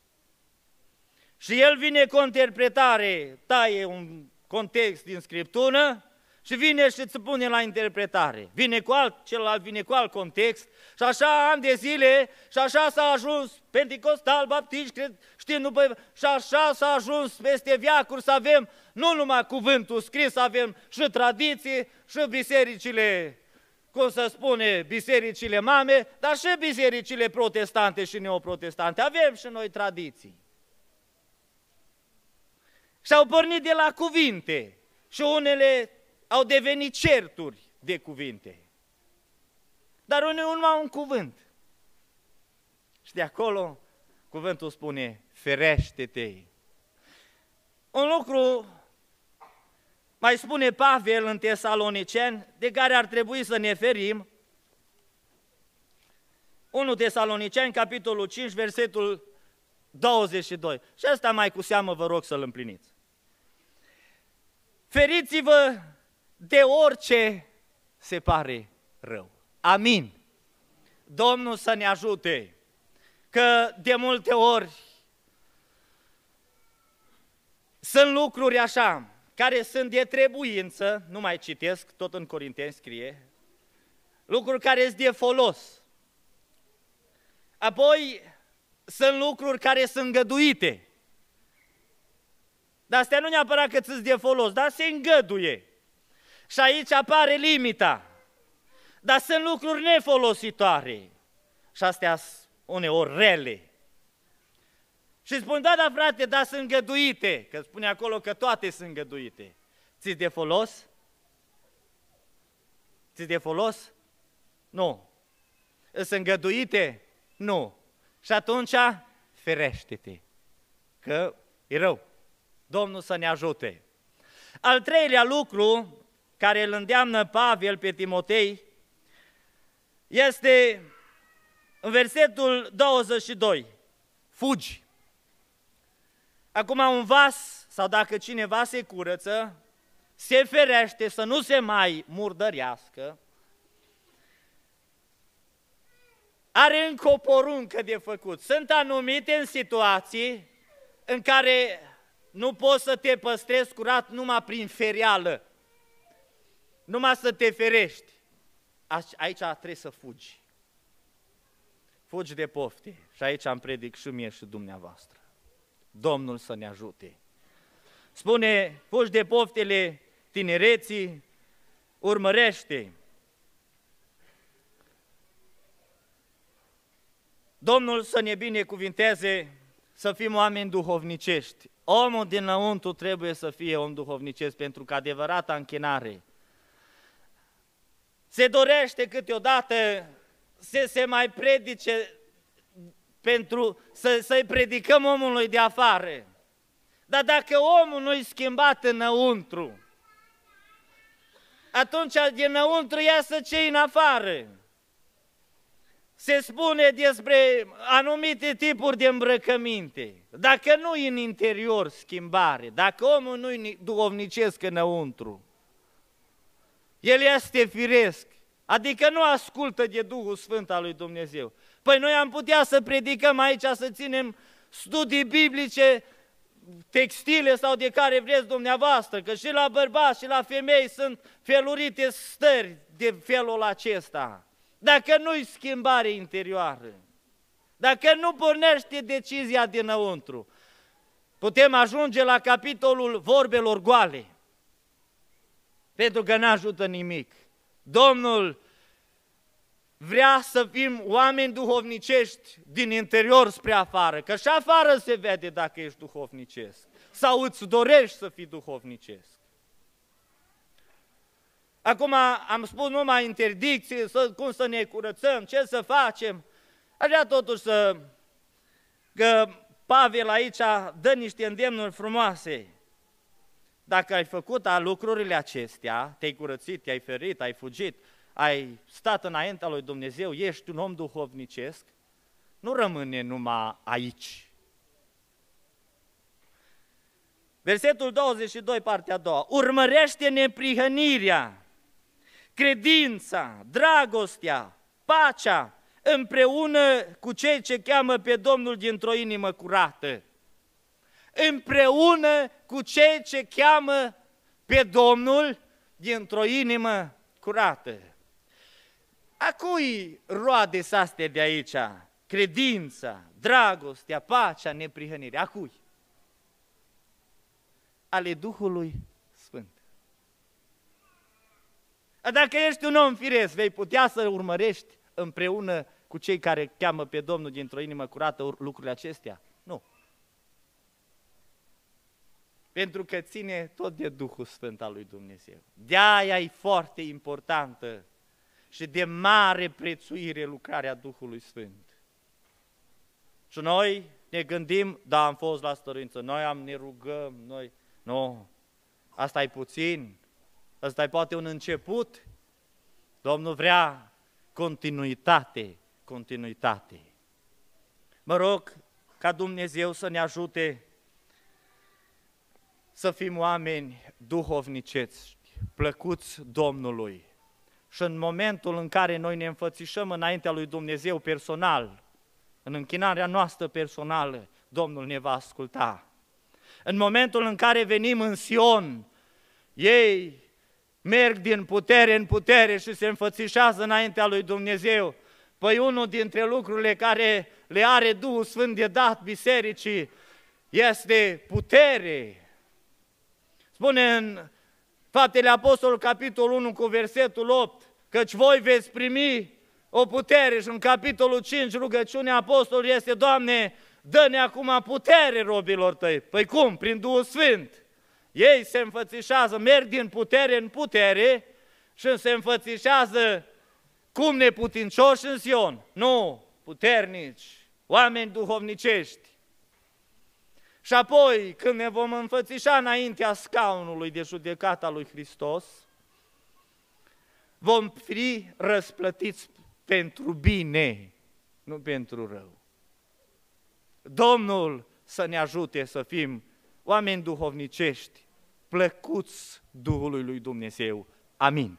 Și el vine cu o interpretare, taie un context din Scriptură și vine și îți pune la interpretare. Vine cu celălalt vine cu alt context și așa ani de zile și așa s-a ajuns Pentecostal, baptiști, și așa s-a ajuns peste veacuri să avem nu numai cuvântul scris, avem și tradiții și bisericile, cum să spune, bisericile mame, dar și bisericile protestante și neoprotestante. Avem și noi tradiții. Și au pornit de la cuvinte și unele au devenit certuri de cuvinte. Dar unul numai un cuvânt. Și de acolo cuvântul spune, ferește-te. Un lucru mai spune Pavel în Tesaloniceni, de care ar trebui să ne ferim. 1 Tesaloniceni, capitolul 5, versetul 22. Și asta mai cu seamă vă rog să-l împliniți. Feriți-vă de orice se pare rău. Amin. Domnul să ne ajute, că de multe ori sunt lucruri așa, care sunt de trebuință, nu mai citesc, tot în Corinteni scrie, lucruri care sunt de folos. Apoi sunt lucruri care sunt îngăduite. Dar astea nu neapărat că ți-s de folos, dar se îngăduie. Și aici apare limita. Dar sunt lucruri nefolositoare. Și astea sunt uneori rele. Și spun, da, frate, dar sunt îngăduite. Că spune acolo că toate sunt îngăduite. Ți-s de folos? Ți-s de folos? Nu. Sunt îngăduite? Nu. Și atunci, ferește-te. Că e rău. Domnul să ne ajute. Al treilea lucru care îl îndeamnă Pavel pe Timotei este în versetul 22. Fugi. Acum un vas, sau dacă cineva se curăță, se ferește să nu se mai murdărească, are încă o poruncă de făcut. Sunt anumite în situații în care nu poți să te păstrezi curat numai prin fereală, numai să te ferești. Aici trebuie să fugi. Fugi de pofte. Și aici am predic și mie și dumneavoastră. Domnul să ne ajute. Spune, fugi de poftele tinereții, urmărește. Domnul să ne binecuvinteze, să fim oameni duhovnicești. Omul dinăuntru trebuie să fie om duhovnicesc, pentru că adevărata închinare se dorește câteodată se mai predice pentru să-i predicăm omului de afară. Dar dacă omul nu-i schimbat înăuntru, atunci dinăuntru iasă ce în afară. Se spune despre anumite tipuri de îmbrăcăminte. Dacă nu-i în interior schimbare, dacă omul nu-i duhovnicesc înăuntru, el este firesc, adică nu ascultă de Duhul Sfânt al lui Dumnezeu. Păi noi am putea să predicăm aici, să ținem studii biblice, textile sau de care vreți dumneavoastră, că și la bărbați și la femei sunt felurite stări de felul acesta. Dacă nu-i schimbare interioară, dacă nu pornește decizia dinăuntru, putem ajunge la capitolul vorbelor goale, pentru că n-ajută nimic. Domnul vrea să fim oameni duhovnicești din interior spre afară, că și afară se vede dacă ești duhovnicesc sau îți dorești să fii duhovnicesc. Acum am spus numai interdicții, cum să ne curățăm, ce să facem. Aș vrea totuși că Pavel aici dă niște îndemnuri frumoase. Dacă ai făcut lucrurile acestea, te-ai curățit, te-ai ferit, ai fugit, ai stat înaintea lui Dumnezeu, ești un om duhovnicesc, nu rămâne numai aici. Versetul 22, partea a doua. Urmărește neprihănirea, credința, dragostea, pacea, împreună cu cei ce cheamă pe Domnul dintr-o inimă curată. Împreună cu cei ce cheamă pe Domnul dintr-o inimă curată. A cui roade astea de aici? Credința, dragostea, pacea, neprihănirea. A cui? Ale Duhului Sfânt. Dacă ești un om firesc, vei putea să urmărești împreună cu cei care cheamă pe Domnul dintr-o inimă curată lucrurile acestea? Nu. Pentru că ține tot de Duhul Sfânt al lui Dumnezeu. De-aia e foarte importantă și de mare prețuire lucrarea Duhului Sfânt. Și noi ne gândim, da, am fost la stăruință, noi ne rugăm, noi... Nu, asta e puțin, asta e poate un început. Domnul vrea continuitate. Mă rog ca Dumnezeu să ne ajute să fim oameni duhovnicești, plăcuți Domnului. Și în momentul în care noi ne înfățișăm înaintea lui Dumnezeu personal, în închinarea noastră personală, Domnul ne va asculta. În momentul în care venim în Sion, ei merg din putere în putere și se înfățișează înaintea lui Dumnezeu. Păi unul dintre lucrurile care le are Duhul Sfânt de dat bisericii este putere. Spune în Faptele Apostolului, capitolul 1, cu versetul 8, căci voi veți primi o putere. Și în capitolul 5, rugăciunea Apostolului este, Doamne, dă-ne acum putere robilor tăi. Păi cum? Prin Duhul Sfânt. Ei se înfățișează, merg din putere în putere și se înfățișează cum neputincioși în Sion. Nu, puternici, oameni duhovnicești. Și apoi, când ne vom înfățișa înaintea scaunului de judecată a lui Hristos, vom fi răsplătiți pentru bine, nu pentru rău. Domnul să ne ajute să fim oameni duhovnicești, plăcuți Duhului lui Dumnezeu. Amin.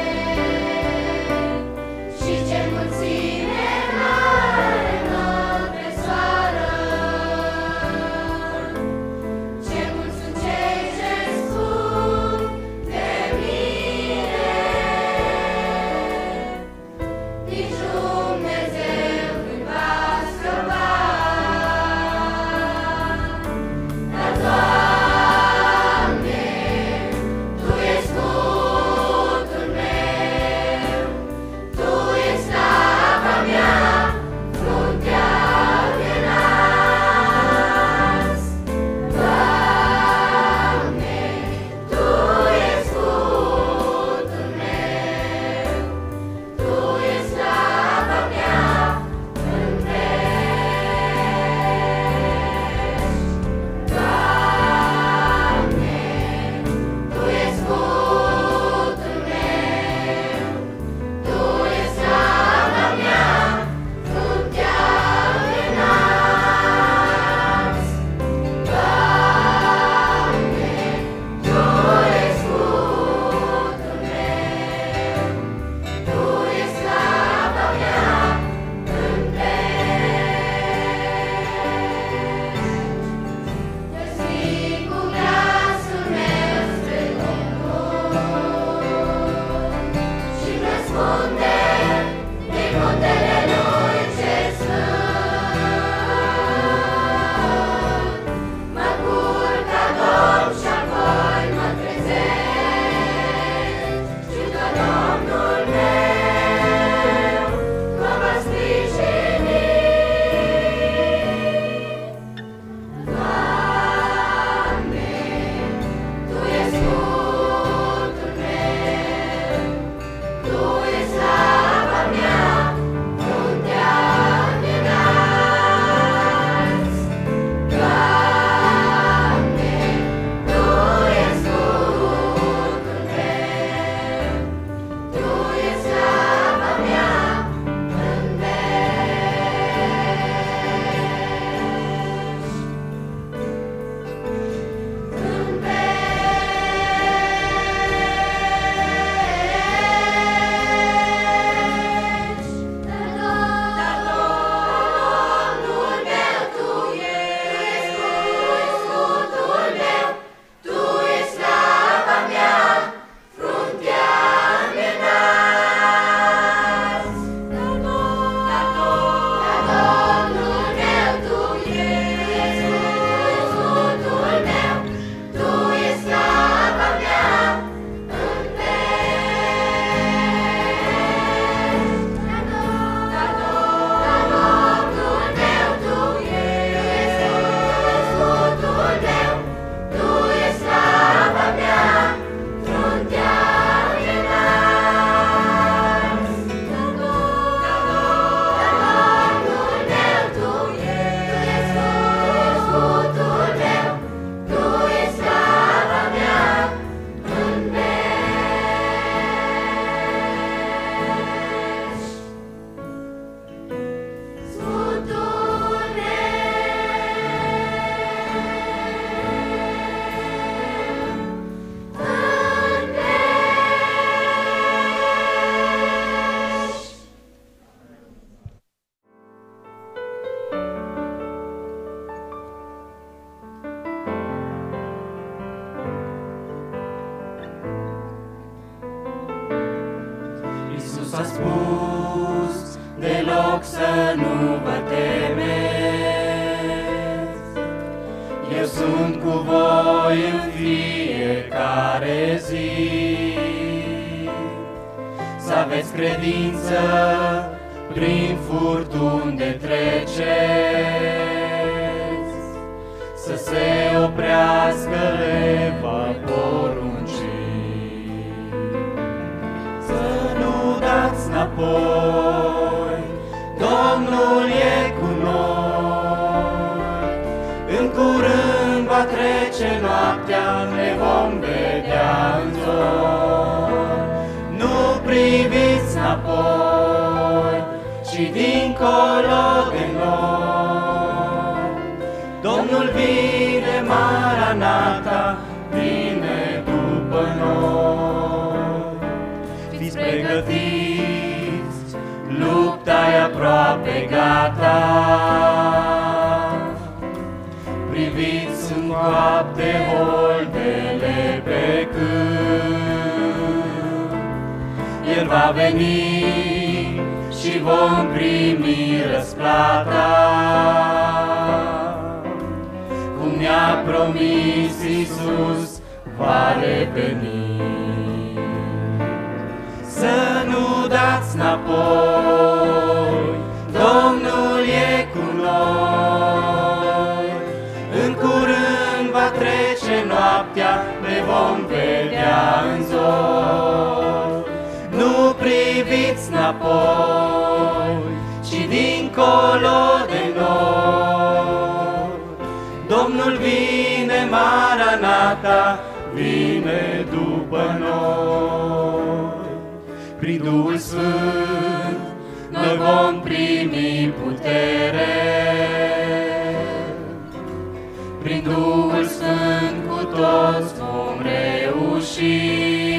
Și ce mulțime mare a spus deloc să nu vă temeți. Eu sunt cu voi în fiecare zi. Să aveți credință prin furtuni de treceți, să se oprească le va porunci. Să nu dați înapoi, Domnul e cu noi. În curând va trece noaptea, ne vom vedea în zor. Nu priviți înapoi, ci dincolo de noi. Domnul vine, Maranata, vine după noi. Fiți pregătiți, lupta e aproape gata. Priviți în coapte holdele pe câmp. El va veni și vom primi răsplata, cum ne-a promis Iisus va reveni. Să nu dați înapoi, Domnul e cu noi. În curând va trece noaptea, ne vom vedea în zor. Nu priviți înapoi, ci dincolo de noi. Domnul vine, Maranata, vine după noi. Prin Duhul Sfânt noi vom primi putere. Prin Duhul Sfânt cu toți vom reuși.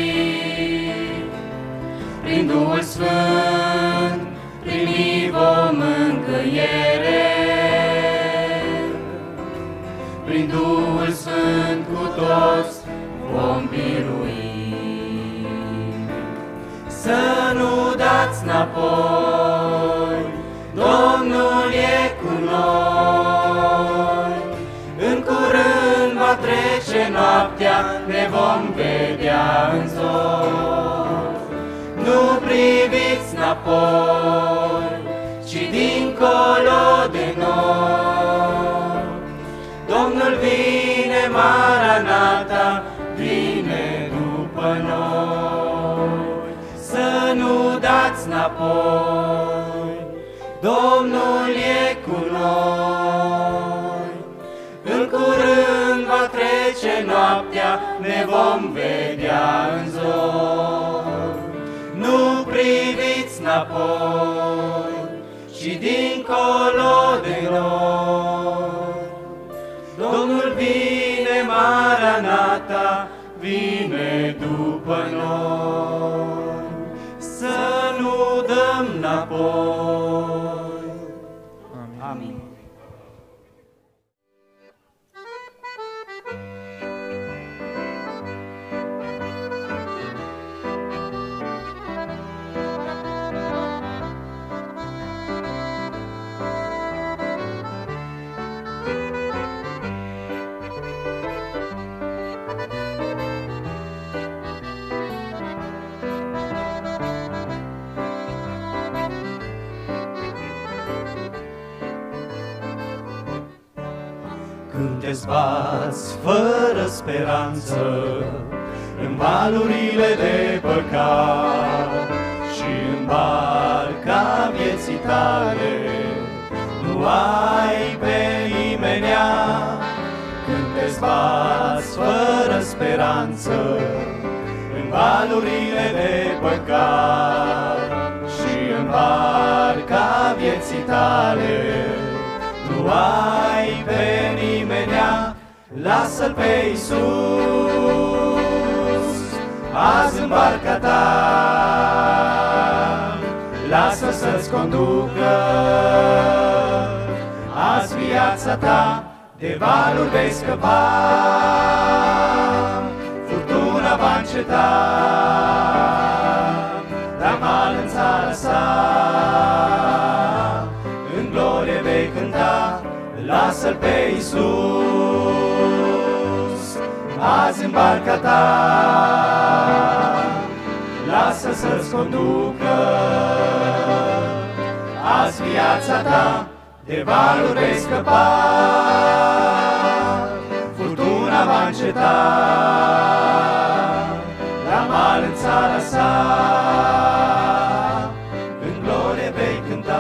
Prin Duhul Sfânt primi vom mângâiere. Prin Duhul Sfânt cu toți vom birui. Să nu dați înapoi, Domnul e cu noi. În curând va trece noaptea, ne vom vedea în zor. Nu priviți înapoi, ci dincolo de noi. Domnul vine, Maranata, vine după noi. Să nu dați înapoi, Domnul e cu noi. În curând va trece noaptea, ne vom vedea în zor. Nu priviți înapoi, ci dincolo de noi. Domnul vine, Maranata, vine după noi. Să nu dăm înapoi. Amin. Când te zbați fără speranță în valurile de păcat și în barca vieții tale nu ai pe nimenea. Când te zbați fără speranță în valurile de păcat și în barca vieții tale nu ai pe nimenea, lasă-L pe Iisus azi în barca ta. Lasă să-ți conducă azi viața ta, de valuri vei scăpa, furtuna va înceta, dar mal în țară lasă-L pe Iisus azi în barca ta. Lasă să-ți conducă azi viața ta, de valuri vei scăpa, furtuna va înceta, la mal în țara sa, în glorie vei cânta.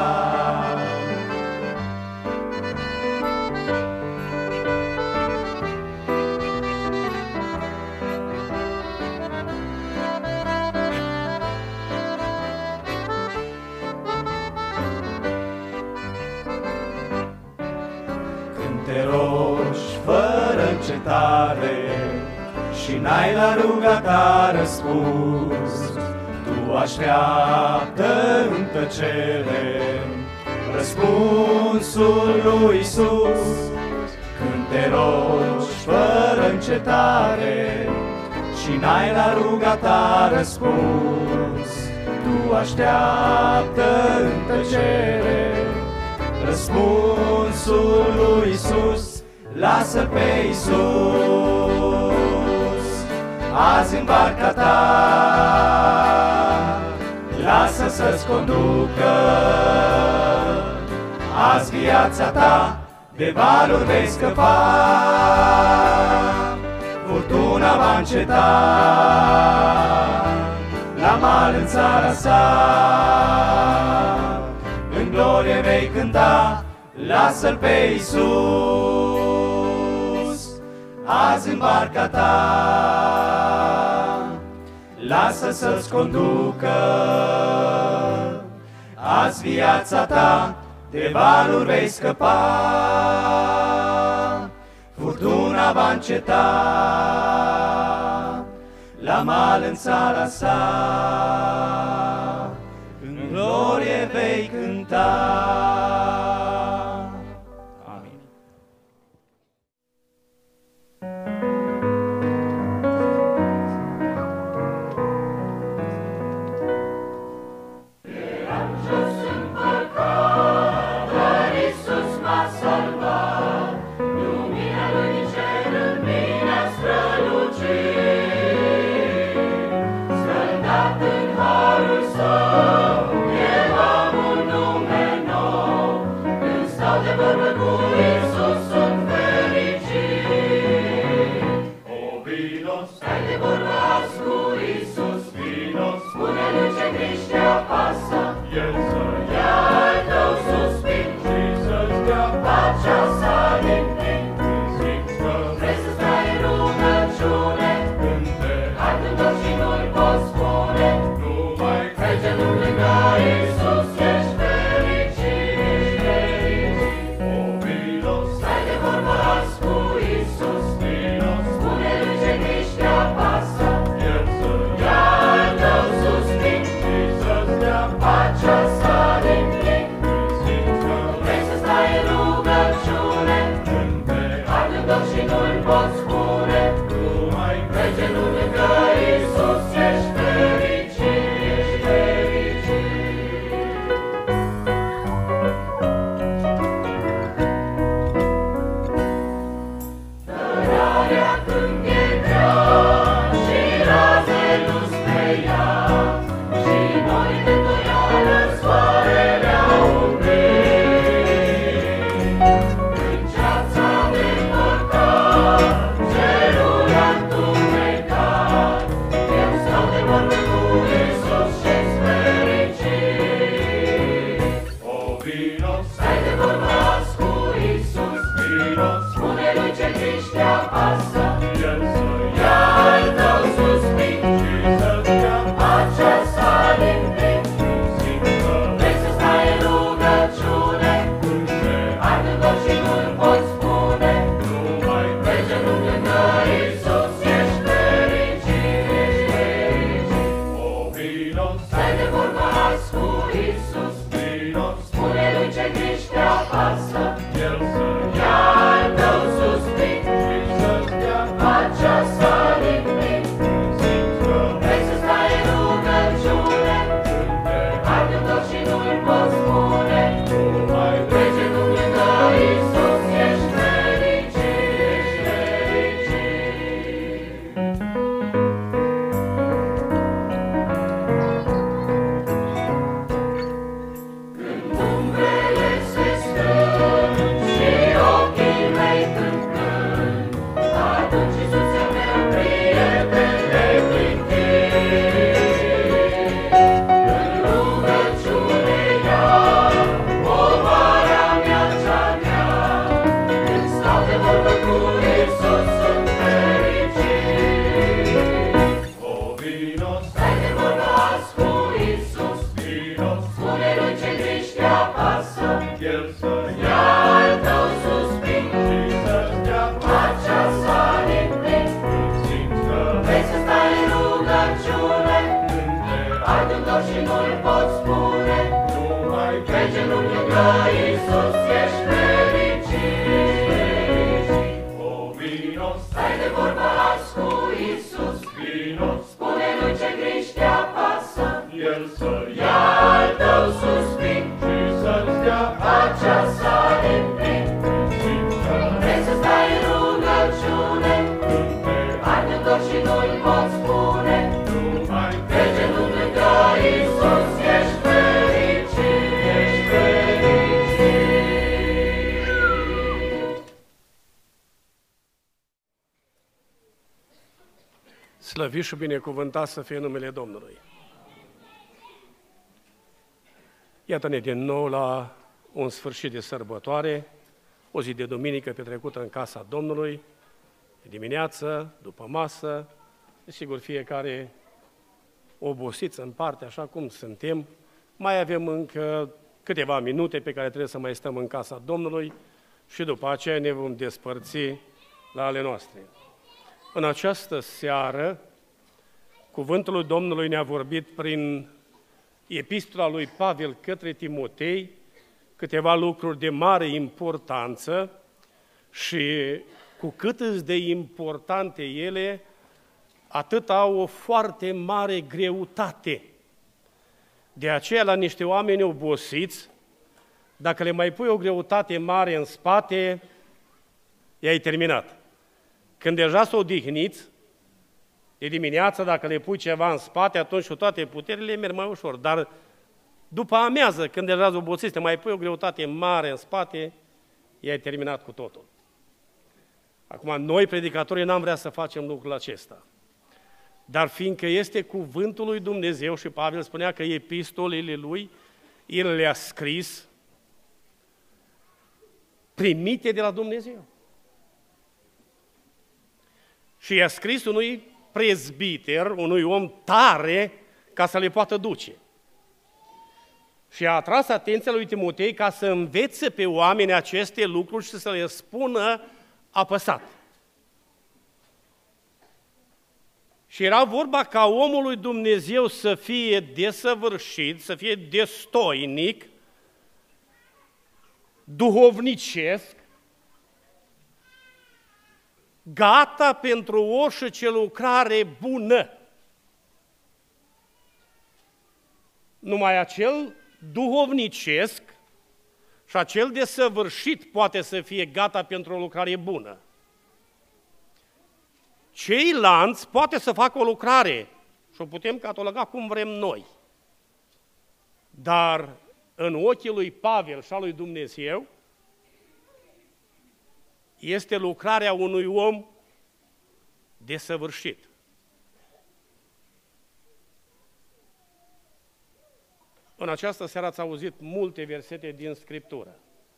Te rogi fără încetare și n-ai la ruga ta răspuns, tu așteaptă în tăcere răspunsul lui Iisus. Când te rogi fără încetare și n-ai la ruga ta răspuns, tu așteaptă în tăcere răspunsul lui Iisus. Lasă pe Iisus azi în barca ta, lasă să-ți conducă azi viața ta, de valuri vei scăpa, furtuna va înceta, la mal în țara sa, în glorie vei cânta. Lasă-L pe Iisus azi în barca ta, lasă să-ți conducă azi viața ta, de valuri vei scăpa, furtuna va înceta, la mal în țara sa, în glorie vei cânta. Amin. Eram jos în păcat, dar Iisus m-a salvat, lumina Lui din cer în mine a strălucit, scăldat în harul Său, eu am un nume nou, când stau de vorbă cu Iisus sunt fericit. O vino, Stai de vorbă azi cu Iisus, vino, spune-Lui ce griji te apasă, El să ia al tău suspin și să-ți dea pacea sa din plin. simți că Vrei să stai în rugăciune, când te ardând și nu-i poți spune, nu mai merge lângă Iisus, ești fericit. o vino, Stai de vorbă azi cu Iisus, vino, spune-Lui ce griji te apasă, El să ia al tău suspin și să-ți dea pacea sa din plin. simți că Vrei să stai în rugăciune, când te ardând și nu-i poți spune, nu mai merge lângă Iisus, ești fericit, ești fericit. Tărarea când e grea și raze nu-ți pe ea, și noi de îndoială soarele au umbrit. În ceața de păcat, cerul a întunecat, eu stau de vorbă cu Iisus și-s fericit. o vino, Stai de vorbă azi cu Iisus, vino, spune-Lui ce griji te apasă, El să ia al tău suspin și să-ți dea pacea sa din plin. simți că Vrei să stai în rugăciune, când te ardând și nu-i poți spune, nu mai merge lângă Iisus, ești fericit, ești fericit. o vino, Stai de vorbă azi cu Iisus, vino, spune-Lui ce griji te apasă, El să ia al tău suspin și să-ți dea pacea sa din plin. simți că Vrei să stai în rugăciune, când te ardând și nu-i poți spune, nu mai merge lângă Iisus, ești întorc și nu-l pot spune, numai trece în lume că Iisus ești fericit. O, vino, Stai de vorbă azi cu Iisus, vino, spune-lui ce griji te apasă, El să ia ia al tău suspin și să-ți dea aceasta din plin. Vrei să stai în rugăciune, hai te întorc și nu-l pot spune, numai trece în lume că Iisus ești fericit, ești fericit. Slăvit și binecuvântat să fie numele Domnului. Iată-ne din nou la un sfârșit de sărbătoare, o zi de duminică petrecută în casa Domnului, de dimineață, după masă, desigur fiecare obosiți în parte, așa cum suntem, mai avem încă câteva minute pe care trebuie să mai stăm în casa Domnului și după aceea ne vom despărți la ale noastre. În această seară, cuvântul lui Domnului ne-a vorbit prin epistola lui Pavel către Timotei, câteva lucruri de mare importanță și cu cât îs de importante ele, atât au o foarte mare greutate. De aceea, la niște oameni obosiți, dacă le mai pui o greutate mare în spate, i-ai terminat. Când deja s-o odihniți, de dimineață, dacă le pui ceva în spate, atunci cu toate puterile merg mai ușor. Dar după amiază, când deja s-o obosiți, mai pui o greutate mare în spate, i-ai terminat cu totul. Acum, noi, predicatorii, n-am vrea să facem lucrul acesta. Dar fiindcă este cuvântul lui Dumnezeu și Pavel spunea că epistolele lui, el le-a scris primite de la Dumnezeu. Și i-a scris unui prezbiter, unui om tare, ca să le poată duce. Și a atras atenția lui Timotei ca să învețe pe oameni aceste lucruri și să le spună apăsat. Și era vorba ca omul lui Dumnezeu să fie desăvârșit, să fie destoinic, duhovnicesc, gata pentru orice lucrare bună. Numai acel duhovnicesc și acel desăvârșit poate să fie gata pentru o lucrare bună. Ceilalți poate să facă o lucrare și o putem cataloga cum vrem noi. Dar în ochii lui Pavel și a lui Dumnezeu este lucrarea unui om desăvârșit. În această seară ați auzit multe versete din Scriptură.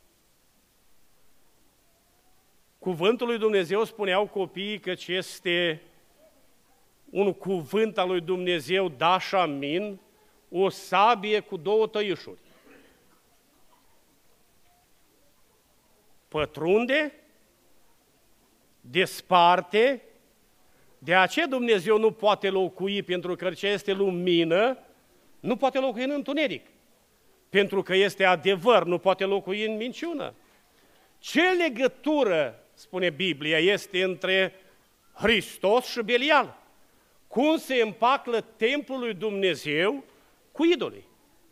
Cuvântul lui Dumnezeu, spuneau copiii, că este un cuvânt al lui Dumnezeu, da și amin, o sabie cu două tăișuri. Pătrunde, desparte, de aceea Dumnezeu nu poate locui, pentru că ce este lumină, nu poate locui în întuneric. Pentru că este adevăr, nu poate locui în minciună. Ce legătură, spune Biblia, este între Hristos și Belial? Cum se împaclă templul lui Dumnezeu cu idolii?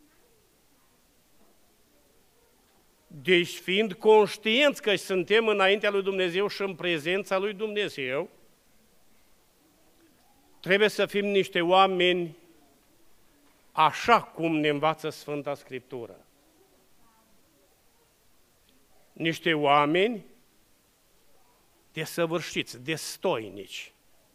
Deci, fiind conștienți că suntem înaintea lui Dumnezeu și în prezența lui Dumnezeu, trebuie să fim niște oameni așa cum ne învață Sfânta Scriptură. Niște oameni desăvârșiți, destoinici.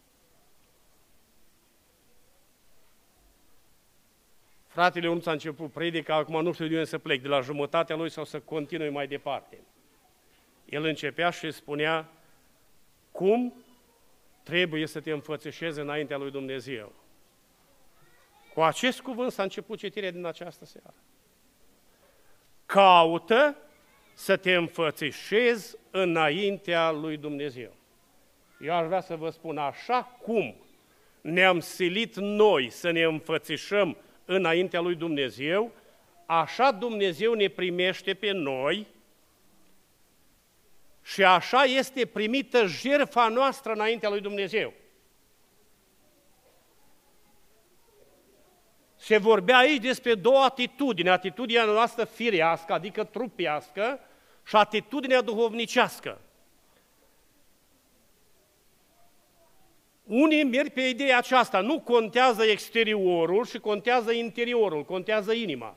Fratele Ionuț a început predica, acum nu știu de unde să plec, de la jumătatea lui sau să continui mai departe. El începea și spunea cum trebuie să te înfățișezi înaintea lui Dumnezeu. Cu acest cuvânt s-a început citirea din această seară. Caută să te înfățișezi înaintea lui Dumnezeu. Eu aș vrea să vă spun, așa cum ne-am silit noi să ne înfățișăm înaintea lui Dumnezeu, așa Dumnezeu ne primește pe noi și așa este primită jertfa noastră înaintea lui Dumnezeu. Se vorbea aici despre două atitudini, atitudinea noastră firească, adică trupească, și atitudinea duhovnicească. Unii merg pe ideea aceasta, nu contează exteriorul și contează interiorul, contează inima.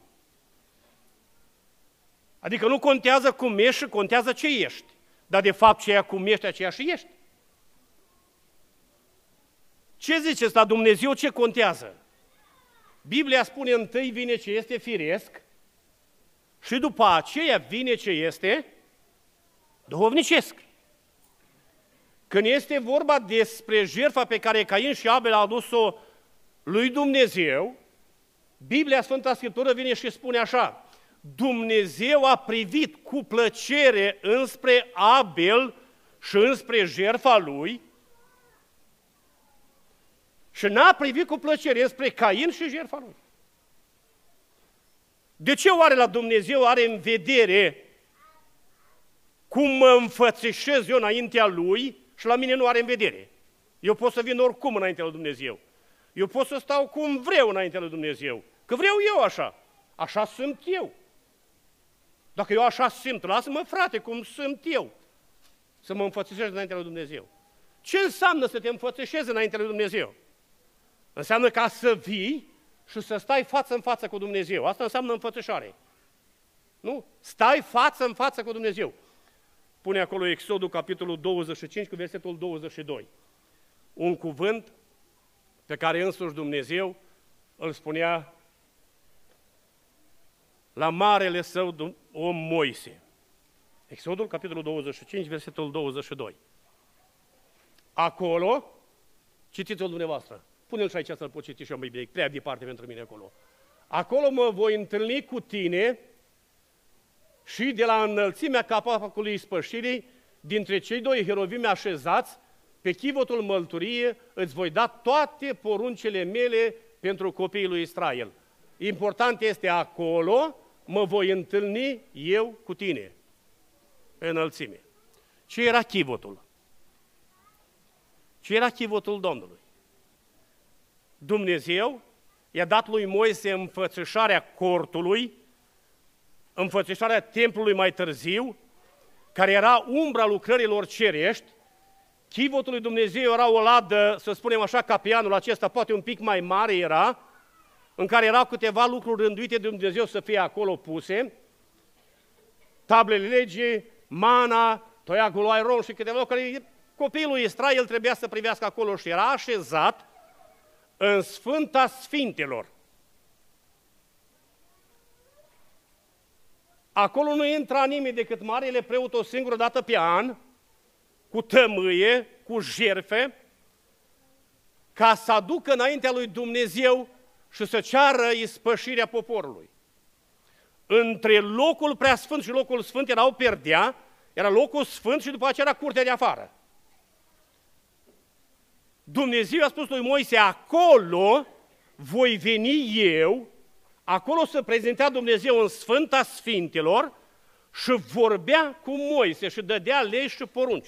Adică nu contează cum ești și contează ce ești, dar de fapt ceea cum ești, aceea și ești. Ce ziceți la Dumnezeu, ce contează? Biblia spune întâi vine ce este firesc și după aceea vine ce este duhovnicesc. Când este vorba despre jertfa pe care Cain și Abel au adus-o lui Dumnezeu, Biblia, Sfânta Scriptură vine și spune așa: Dumnezeu a privit cu plăcere înspre Abel și înspre jertfa lui și n-a privit cu plăcere înspre Cain și jertfa lui. De ce oare la Dumnezeu are în vedere cum mă înfățișez eu înaintea lui și la mine nu are în vedere? Eu pot să vin oricum înaintea lui Dumnezeu. Eu pot să stau cum vreau înaintea lui Dumnezeu. Că vreau eu așa. Așa sunt eu. Dacă eu așa simt, lasă-mă, frate, cum sunt eu, să mă înfățișez înaintea lui Dumnezeu. Ce înseamnă să te înfățișezi înaintea lui Dumnezeu? Înseamnă ca să vii și să stai față în față cu Dumnezeu. Asta înseamnă înfățișare. Nu? Stai față în față cu Dumnezeu. Pune acolo Exodul, capitolul 25, cu versetul 22. Un cuvânt pe care însuși Dumnezeu îl spunea la marele său om Moise. Exodul, capitolul 25, versetul 22. Acolo, citiți-o dumneavoastră, pune-l și aici să-l pot citi și eu, mai prea departe pentru mine acolo. Acolo mă voi întâlni cu tine și de la înălțimea capacului ispășirii, dintre cei doi herovimi așezați, pe chivotul mălturie îți voi da toate poruncile mele pentru copiii lui Israel. Important este acolo, mă voi întâlni eu cu tine, pe înălțime. Ce era chivotul? Ce era chivotul Domnului? Dumnezeu i-a dat lui Moise înfățișarea cortului, înfățișarea templului mai târziu, care era umbra lucrărilor cerești. Chivotul lui Dumnezeu era o ladă, să spunem așa, ca pianul acesta, poate un pic mai mare era, în care erau câteva lucruri rânduite de Dumnezeu să fie acolo puse, tablele legii, mana, toiagul lui Aron și câteva lucruri care copilul lui Israel trebuia să privească acolo și era așezat în Sfânta Sfintelor. Acolo nu intra nimeni decât marele preot o singură dată pe an, cu tămâie, cu jertfe, ca să aducă înaintea lui Dumnezeu și să ceară ispășirea poporului. Între locul preasfânt și locul sfânt era o perdea, era locul sfânt și după aceea era curtea de afară. Dumnezeu a spus lui Moise, acolo voi veni eu, acolo se prezenta Dumnezeu în Sfânta Sfintelor și vorbea cu Moise și dădea legi și porunci.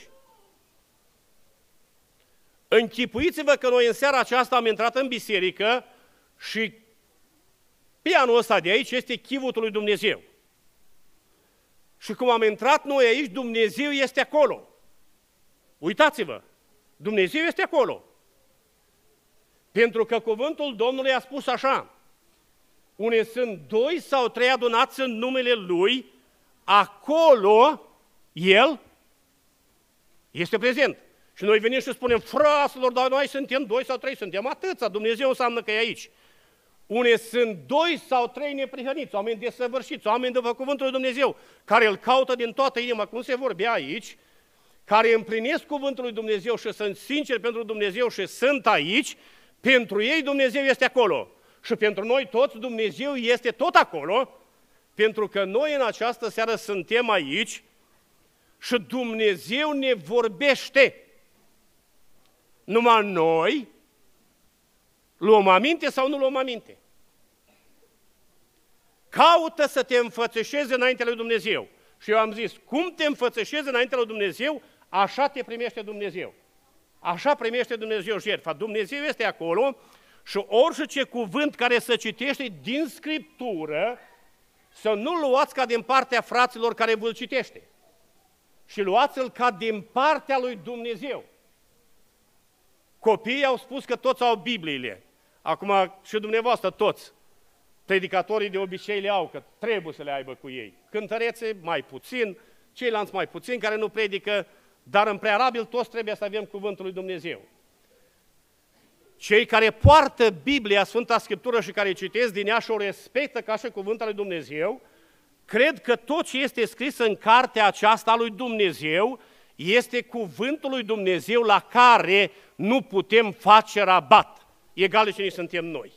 Închipuiți-vă că noi în seara aceasta am intrat în biserică și pianul ăsta de aici este chivotul lui Dumnezeu. Și cum am intrat noi aici, Dumnezeu este acolo. Uitați-vă, Dumnezeu este acolo. Pentru că cuvântul Domnului a spus așa, unde sunt 2 sau 3 adunați în numele Lui, acolo El este prezent. Și noi venim și spunem, fraților, dar noi suntem 2 sau 3, suntem atâția, Dumnezeu înseamnă că e aici. Unde sunt 2 sau 3 neprihăniți, oameni desăvârșiți, oameni după cuvântul lui Dumnezeu, care îl caută din toată inima, cum se vorbea aici, care împlinesc cuvântul lui Dumnezeu și sunt sinceri pentru Dumnezeu și sunt aici, pentru ei Dumnezeu este acolo. Și pentru noi toți Dumnezeu este tot acolo, pentru că noi în această seară suntem aici și Dumnezeu ne vorbește. Numai noi luăm aminte sau nu luăm aminte. caută să te înfățișezi înaintea lui Dumnezeu. Și eu am zis, cum te înfățișezi înaintea lui Dumnezeu, așa te primește Dumnezeu. Așa primește Dumnezeu jertfa. Dumnezeu este acolo și orice cuvânt care se citește din Scriptură, să nu-l luați ca din partea fraților care vă-l citește, și luați-l ca din partea lui Dumnezeu. Copiii au spus că toți au Bibliile. Acum și dumneavoastră toți. Predicatorii de obicei le au, că trebuie să le aibă cu ei. Cântărețe mai puțin, ceilalți mai puțin care nu predică, dar în prealabil toți trebuie să avem cuvântul lui Dumnezeu. Cei care poartă Biblia, Sfânta Scriptură și care citesc din ea și o respectă ca și cuvântul lui Dumnezeu, cred că tot ce este scris în cartea aceasta a lui Dumnezeu este cuvântul lui Dumnezeu la care nu putem face rabat, egal cine suntem noi.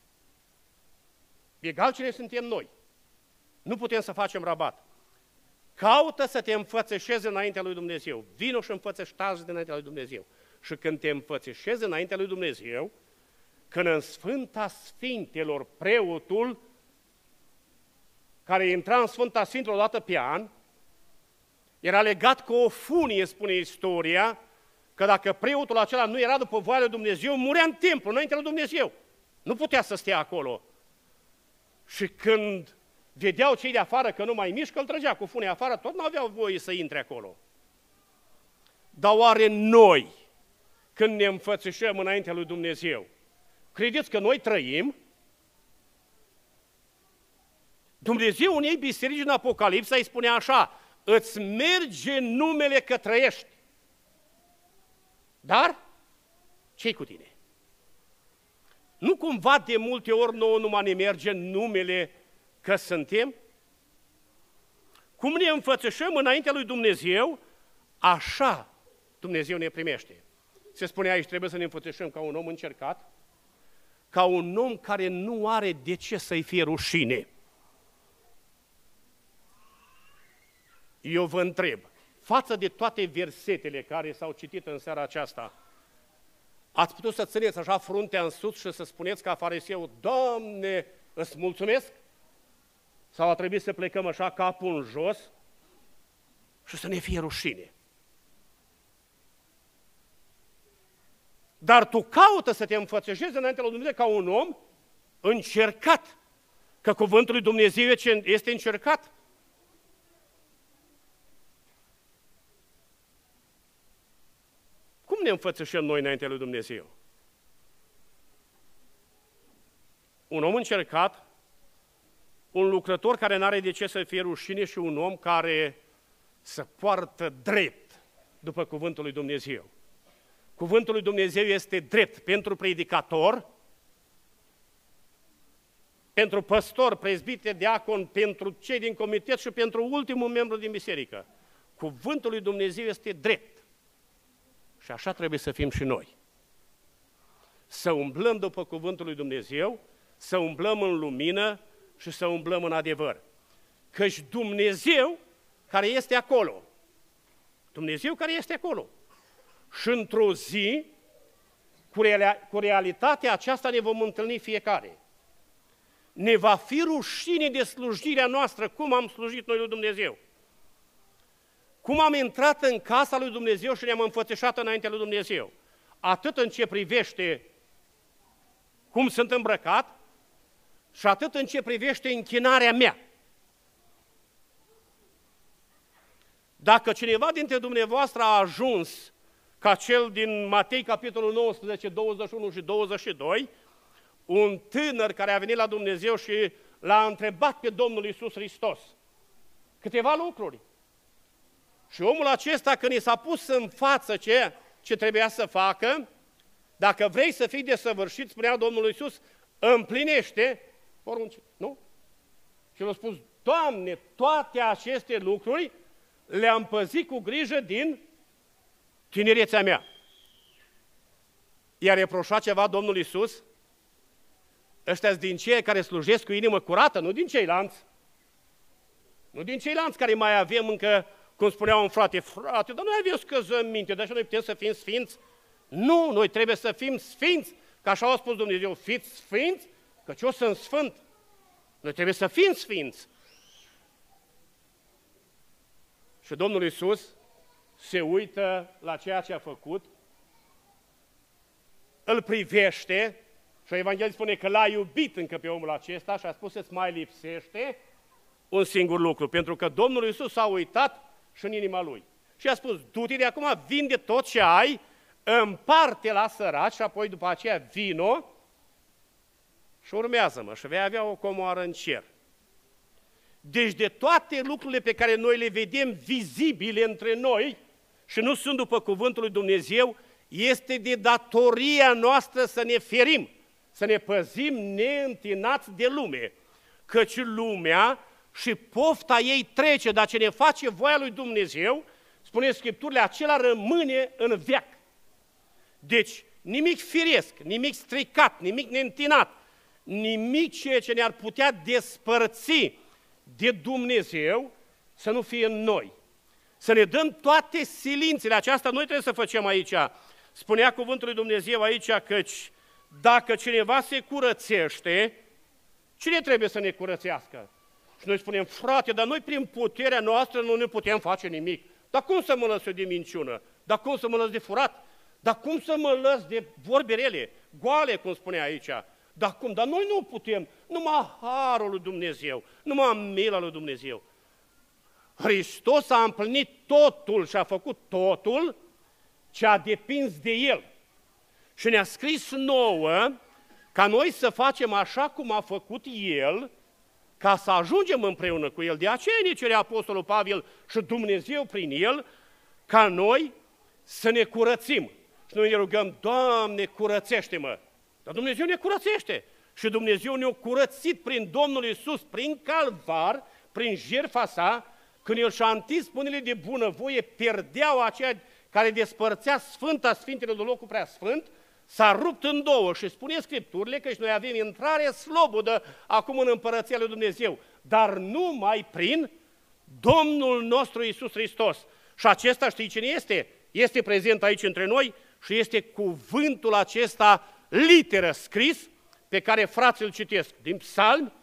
Egal cine suntem noi. Nu putem să facem rabat. Caută să te înfățișezi înaintea lui Dumnezeu. Vino și înfățișează înaintea lui Dumnezeu. Și când te înfățișezi înaintea lui Dumnezeu, când în Sfânta Sfintelor preotul, care intra în Sfânta Sfintelor o dată pe an, era legat cu o funie, spune istoria, că dacă preotul acela nu era după voia lui Dumnezeu, murea în templu, înaintea lui Dumnezeu. Nu putea să stea acolo. Și când vedeau cei de afară că nu mai mișcă, îl trăgea cu funia afară, tot nu aveau voie să intre acolo. Dar oare noi, când ne înfățișăm înaintea lui Dumnezeu, credeți că noi trăim? Dumnezeu în ei biserici în Apocalipsa îi spune așa, îți merge numele că trăiești. Dar ce-i cu tine? Nu cumva de multe ori nouă numai ne merge numele că suntem? Cum ne înfățișăm înaintea lui Dumnezeu, așa Dumnezeu ne primește. Se spune aici, trebuie să ne înfățișăm ca un om încercat, ca un om care nu are de ce să-i fie rușine. Eu vă întreb, față de toate versetele care s-au citit în seara aceasta, ați putut să țineți așa fruntea în sus și să spuneți ca fariseu, Doamne, îți mulțumesc? Sau a trebuit să plecăm așa capul în jos și să ne fie rușine? Dar tu caută să te înfățișezi înaintea lui Dumnezeu ca un om încercat, că cuvântul lui Dumnezeu este încercat. Cum ne înfățișăm noi înaintea lui Dumnezeu? Un om încercat, un lucrător care n-are de ce să fie rușine și un om care se poartă drept după cuvântul lui Dumnezeu. Cuvântul lui Dumnezeu este drept pentru predicator, pentru păstor, prezbiter, diacon, pentru cei din comitet și pentru ultimul membru din biserică. Cuvântul lui Dumnezeu este drept. Și așa trebuie să fim și noi. Să umblăm după cuvântul lui Dumnezeu, să umblăm în lumină și să umblăm în adevăr. Căci Dumnezeu care este acolo, Dumnezeu care este acolo, și într-o zi, cu realitatea aceasta ne vom întâlni fiecare. Ne va fi rușine de slujirea noastră, cum am slujit noi lui Dumnezeu. Cum am intrat în casa lui Dumnezeu și ne-am înfățișat înaintea lui Dumnezeu. Atât în ce privește cum sunt îmbrăcat și atât în ce privește închinarea mea. Dacă cineva dintre dumneavoastră a ajuns ca cel din Matei, capitolul 19, 21 și 22, un tânăr care a venit la Dumnezeu și l-a întrebat pe Domnul Iisus Hristos câteva lucruri. Și omul acesta, când i s-a pus în față ce trebuia să facă, dacă vrei să fii desăvârșit, spunea Domnul Iisus, împlinește porunci. Nu? Și l-a spus, Doamne, toate aceste lucruri le-am păzit cu grijă din tinerețea mea. I-a reproșat ceva Domnul Iisus? Ăștia din cei care slujesc cu inimă curată, nu din ceilalți. Nu din ceilalți care mai avem încă, cum spunea un frate, dar noi avem scăzăminte, dar și noi putem să fim sfinți? Nu, noi trebuie să fim sfinți, că așa a spus Dumnezeu, fiți sfinți, căci eu sunt sfânt. Noi trebuie să fim sfinți. Și Domnul Iisus se uită la ceea ce a făcut, îl privește și Evanghelia spune că l-a iubit încă pe omul acesta și a spus să-ți mai lipsește un singur lucru, pentru că Domnul Iisus s-a uitat și în inima lui. Și a spus, du-te de acum, vinde tot ce ai, împarte la săraci și apoi după aceea vino și urmează-mă și vei avea o comoară în cer. Deci de toate lucrurile pe care noi le vedem vizibile între noi și nu sunt după cuvântul lui Dumnezeu, este de datoria noastră să ne ferim, să ne păzim neîntinați de lume, căci lumea și pofta ei trece, dar ce ne face voia lui Dumnezeu, spune Scripturile, acela rămâne în veac. Deci nimic firesc, nimic stricat, nimic neîntinat, nimic ceea ce ne-ar putea despărți de Dumnezeu să nu fie în noi. Să ne dăm toate silințele, aceasta noi trebuie să facem aici. Spunea cuvântul lui Dumnezeu aici căci dacă cineva se curățește, cine trebuie să ne curățească? Și noi spunem, frate, dar noi prin puterea noastră nu ne putem face nimic. Dar cum să mă lăs eu de minciună? Dar cum să mă lăs de furat? Dar cum să mă lăs de vorbe rele, goale, cum spune aici? Dar cum? Dar noi nu putem, numai harul lui Dumnezeu, numai mila lui Dumnezeu. Hristos a împlinit totul și a făcut totul ce a depins de El. Și ne-a scris nouă ca noi să facem așa cum a făcut El, ca să ajungem împreună cu El. De aceea ne cerea Apostolul Pavel și Dumnezeu prin El, ca noi să ne curățim. Și noi ne rugăm, Doamne, curățește-mă! Dar Dumnezeu ne curățește. Și Dumnezeu ne-a curățit prin Domnul Iisus, prin Calvar, prin jertfa sa, când El și-a întins mâinile de bunăvoie, perdeaua aceea care despărțea Sfânta Sfintelor de locul prea sfânt, s-a rupt în două și spune Scripturile că și noi avem intrare slobodă acum în Împărăția lui Dumnezeu, dar numai prin Domnul nostru Iisus Hristos. Și acesta știi cine este? Este prezent aici între noi și este cuvântul acesta, literă scris, pe care frații îl citesc din psalmi,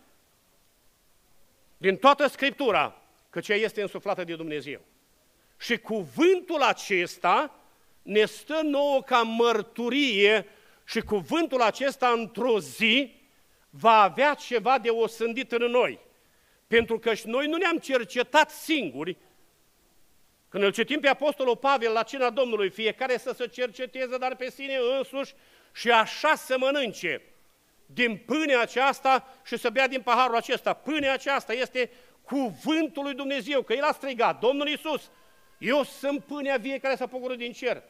din toată Scriptura, căci ea este însuflată de Dumnezeu. Și cuvântul acesta ne stă nouă ca mărturie și cuvântul acesta într-o zi va avea ceva de osândit în noi. Pentru că și noi nu ne-am cercetat singuri. Când îl citim pe Apostolul Pavel la cina Domnului, fiecare să se cerceteze, dar pe sine însuși și așa să mănânce din pâinea aceasta și să bea din paharul acesta. Pâinea aceasta este cuvântul lui Dumnezeu, că El a strigat, Domnul Iisus, eu sunt pâinea vie care s-a pogorât din cer.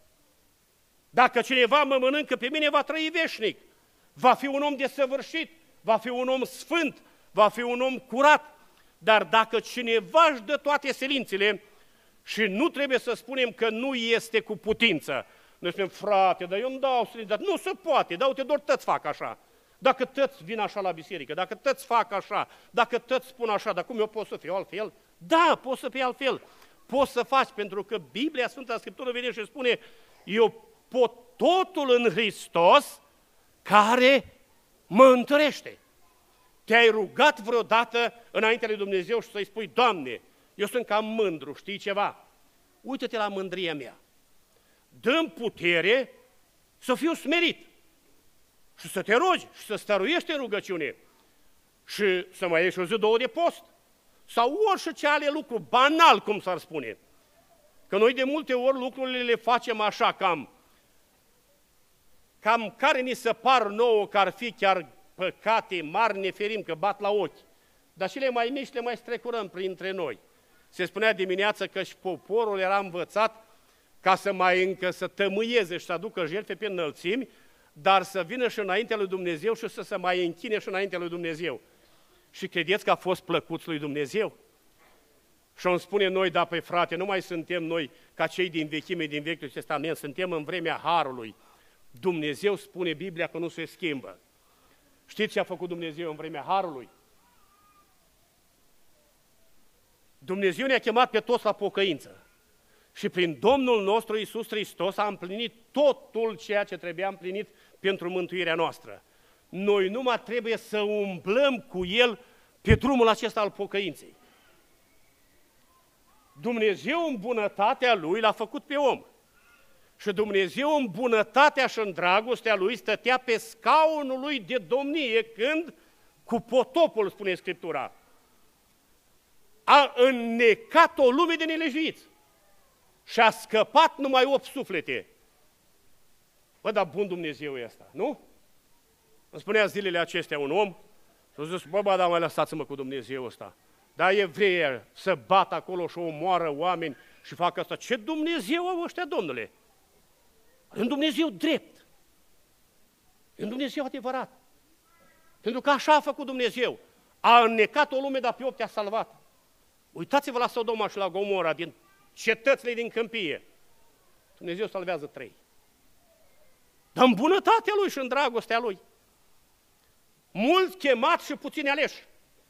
Dacă cineva mă mănâncă pe mine, va trăi veșnic. Va fi un om desăvârșit, va fi un om sfânt, va fi un om curat. Dar dacă cineva își dă toate silințele, și nu trebuie să spunem că nu este cu putință. Noi spunem, frate, dar eu îmi dau silință, nu se poate, dar uite, doar tăți fac așa. Dacă tăți vin așa la biserică, dacă tăți fac așa, dacă tăți spun așa, dar cum eu pot să fiu altfel? Da, poți să fii altfel. Poți să faci, pentru că Biblia, Sfânta Scriptură vine și spune, eu pot totul în Hristos care mă întărește. Te-ai rugat vreodată înaintea lui Dumnezeu și să-i spui, Doamne, eu sunt cam mândru, știi ceva? Uită-te la mândria mea. Dă-mi putere să fiu smerit și să te rogi și să stăruiești în rugăciune și să mai ieși o zi, două de post sau orice ale lucru banal, cum s-ar spune. Că noi de multe ori lucrurile le facem așa, cam care ni se par nouă că ar fi chiar păcate mari, ne ferim că bat la ochi. Dar cele mai mici le mai strecurăm printre noi. Se spunea dimineață că și poporul era învățat ca să mai încă să tămâieze și să aducă jertfe pe înălțimi, dar să vină și înaintea lui Dumnezeu și să se mai închine și înaintea lui Dumnezeu. Și credeți că a fost plăcut lui Dumnezeu? Și îmi spune noi, da, păi frate, nu mai suntem noi ca cei din vechime, din Vechiul Testament, suntem în vremea Harului. Dumnezeu spune Biblia că nu se schimbă. Știți ce a făcut Dumnezeu în vremea Harului? Dumnezeu ne-a chemat pe toți la pocăință și prin Domnul nostru Iisus Hristos a împlinit totul ceea ce trebuia împlinit pentru mântuirea noastră. noi numai trebuie să umblăm cu El pe drumul acesta al pocăinței. Dumnezeu în bunătatea Lui l-a făcut pe om. Și Dumnezeu în bunătatea și în dragostea Lui stătea pe scaunul Lui de domnie când, cu potopul, spune Scriptura, a înnecat o lume de nelejuiți și a scăpat numai 8 suflete. Bă, dar bun Dumnezeu e ăsta, nu? Îmi spunea zilele acestea un om și a zis, bă, dar mai lăsați-mă cu Dumnezeu ăsta. Dar evreii să bată acolo și omoară oameni și fac asta. Ce Dumnezeu au ăștia, domnule? E un Dumnezeu drept. E un Dumnezeu adevărat. Pentru că așa a făcut Dumnezeu. A înnecat o lume, dar pe 8 a salvat. Uitați-vă la Sodoma și la Gomora, din cetățile din câmpie. Dumnezeu salvează 3. Dar în bunătatea Lui și în dragostea Lui. Mulți chemați și puțini aleși.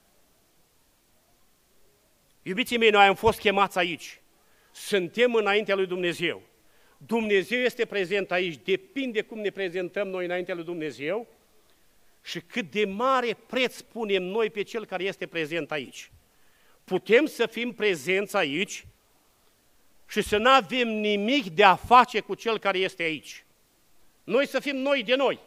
Iubiții mei, noi am fost chemați aici. Suntem înaintea lui Dumnezeu. Dumnezeu este prezent aici. Depinde cum ne prezentăm noi înaintea lui Dumnezeu și cât de mare preț punem noi pe Cel care este prezent aici. Putem să fim prezenți aici și să nu avem nimic de a face cu Cel care este aici. Noi să fim noi de noi.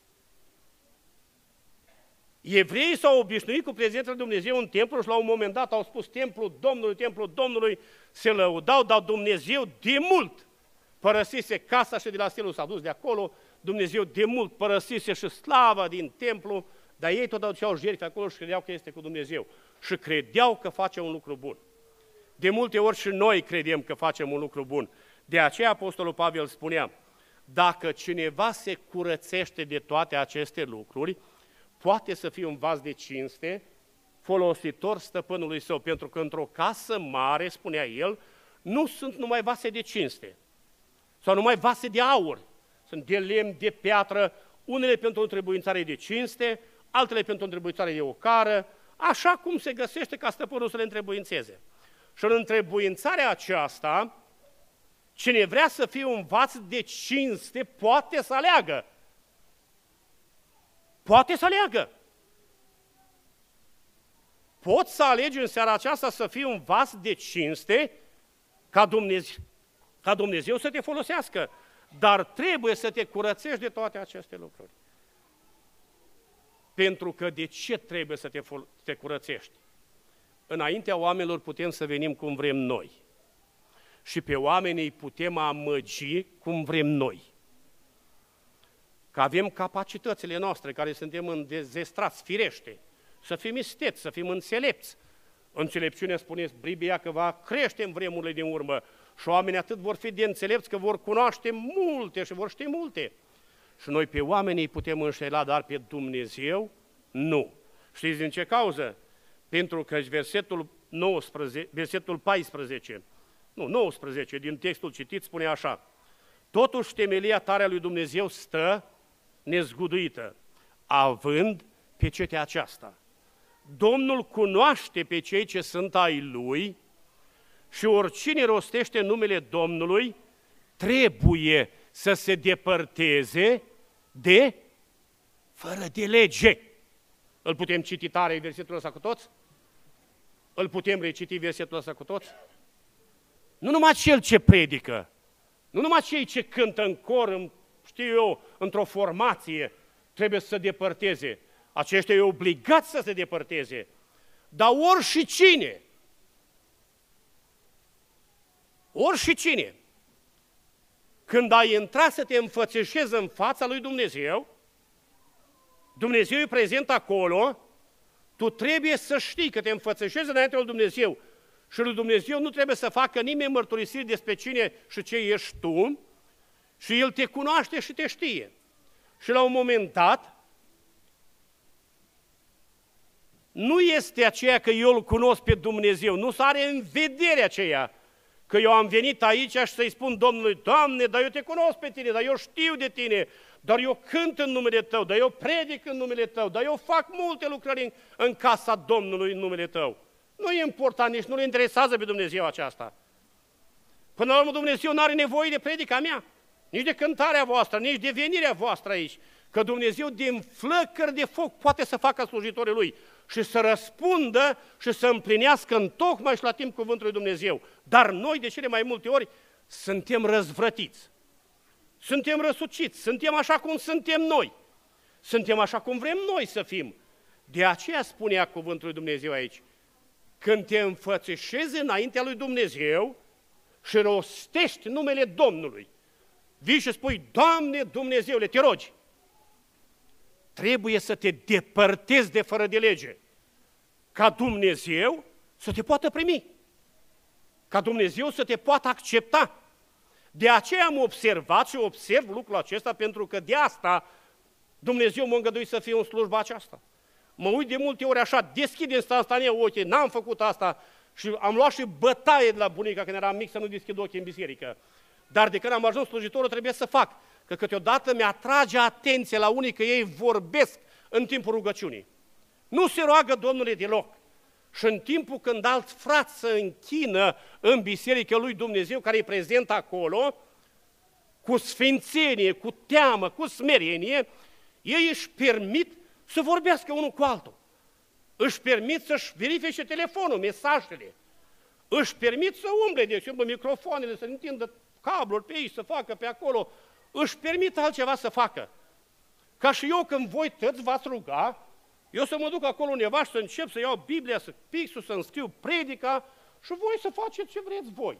Evreii s-au obișnuit cu prezența lui Dumnezeu în templu și la un moment dat au spus templul Domnului, se lăudau, dar Dumnezeu de mult părăsise casa și de la stelul s-a dus de acolo, Dumnezeu de mult părăsise și slava din templu, dar ei tot aduceau jertfe acolo și credeau că este cu Dumnezeu și credeau că face un lucru bun. De multe ori și noi credem că facem un lucru bun. De aceea Apostolul Pavel spunea, dacă cineva se curățește de toate aceste lucruri, poate să fie un vas de cinste, folositor stăpânului său, pentru că într-o casă mare, spunea el, nu sunt numai vase de cinste, sau numai vase de aur, sunt de lemn, de piatră, unele pentru o întrebuințare de cinste, altele pentru o întrebuințare de ocară, așa cum se găsește ca stăpânul să le întrebuințeze. Și în întrebuințarea aceasta, cine vrea să fie un vas de cinste, poate să aleagă. Poate să aleagă. Poți să alegi în seara aceasta să fii un vas de cinste ca Dumnezeu să te folosească, dar trebuie să te curățești de toate aceste lucruri. Pentru că de ce trebuie să te curățești? Înaintea oamenilor putem să venim cum vrem noi și pe oameni îi putem amăgi cum vrem noi. Că avem capacitățile noastre, care suntem înzestrați, firește, să fim isteți, să fim înțelepți. Înțelepciunea, spuneți Biblia, că va crește în vremurile din urmă și oamenii atât vor fi de înțelepți că vor cunoaște multe și vor ști multe. Și noi pe oamenii putem înșela, dar pe Dumnezeu nu. Știți din ce cauză? Pentru că versetul 19 din textul citit spune așa, totuși temelia tare a lui Dumnezeu stă nezguduită, având pe cetea aceasta. Domnul cunoaște pe cei ce sunt ai Lui și oricine rostește numele Domnului trebuie să se depărteze de fără de lege. Îl putem citi tare versetul ăsta cu toți? Îl putem reciti versetul ăsta cu toți? Nu numai cel ce predică, nu numai cei ce cântă în cor, știu eu, într-o formație, trebuie să se depărteze. Aceștia e obligat să se depărteze. Dar oricine, când ai intrat să te înfățișezi în fața lui Dumnezeu, Dumnezeu e prezent acolo, tu trebuie să știi că te înfățișezi înaintea lui Dumnezeu și lui Dumnezeu nu trebuie să facă nimeni mărturisiri despre cine și ce ești tu și El te cunoaște și te știe. Și la un moment dat, nu este aceea că eu îl cunosc pe Dumnezeu, nu se are în vedere aceea că eu am venit aici și să-i spun Domnului, Doamne, dar eu te cunosc pe tine, dar eu știu de tine, dar eu cânt în numele Tău, dar eu predic în numele Tău, dar eu fac multe lucrări în casa Domnului în numele Tău. Nu e important, nici nu-L interesează pe Dumnezeu aceasta. Până la urmă Dumnezeu nu are nevoie de predica mea, nici de cântarea voastră, nici de venirea voastră aici, că Dumnezeu din flăcări de foc poate să facă slujitorii Lui și să răspundă și să împlinească întocmai și la timp cuvântul lui Dumnezeu. Dar noi, de cele mai multe ori, suntem răzvrătiți, suntem răsuciți, suntem așa cum suntem noi, suntem așa cum vrem noi să fim. De aceea spunea cuvântul lui Dumnezeu aici, când te înfățișezi înaintea lui Dumnezeu și rostești numele Domnului, vii și spui, Doamne Dumnezeule, te rogi, trebuie să te depărtezi de fără de lege, ca Dumnezeu să te poată primi, ca Dumnezeu să te poată accepta. De aceea am observat și observ lucrul acesta, pentru că de asta Dumnezeu m-a îngăduit să fiu în slujba aceasta. Mă uit de multe ori așa, deschid instantaneu ochii, n-am făcut asta și am luat și bătaie de la bunica când eram mic să nu deschid ochii în biserică. Dar de când am ajuns slujitorul trebuie să fac, că câteodată mi-atrage atenție la unii că ei vorbesc în timpul rugăciunii. Nu se roagă Domnului deloc. Și în timpul când alți frați se închină în biserică lui Dumnezeu, care e prezent acolo, cu sfințenie, cu teamă, cu smerenie, ei își permit să vorbească unul cu altul. Își permit să-și verifice telefonul, mesajele. Își permit să umble, de exemplu, microfoanele, să întindă cabluri pe aici, să facă pe acolo. Își permit altceva să facă. Ca și eu, când voi toți v-ați ruga, eu să mă duc acolo undeva și să încep să iau Biblia, să pixul, să înscriu predica și voi să faceți ce vreți voi.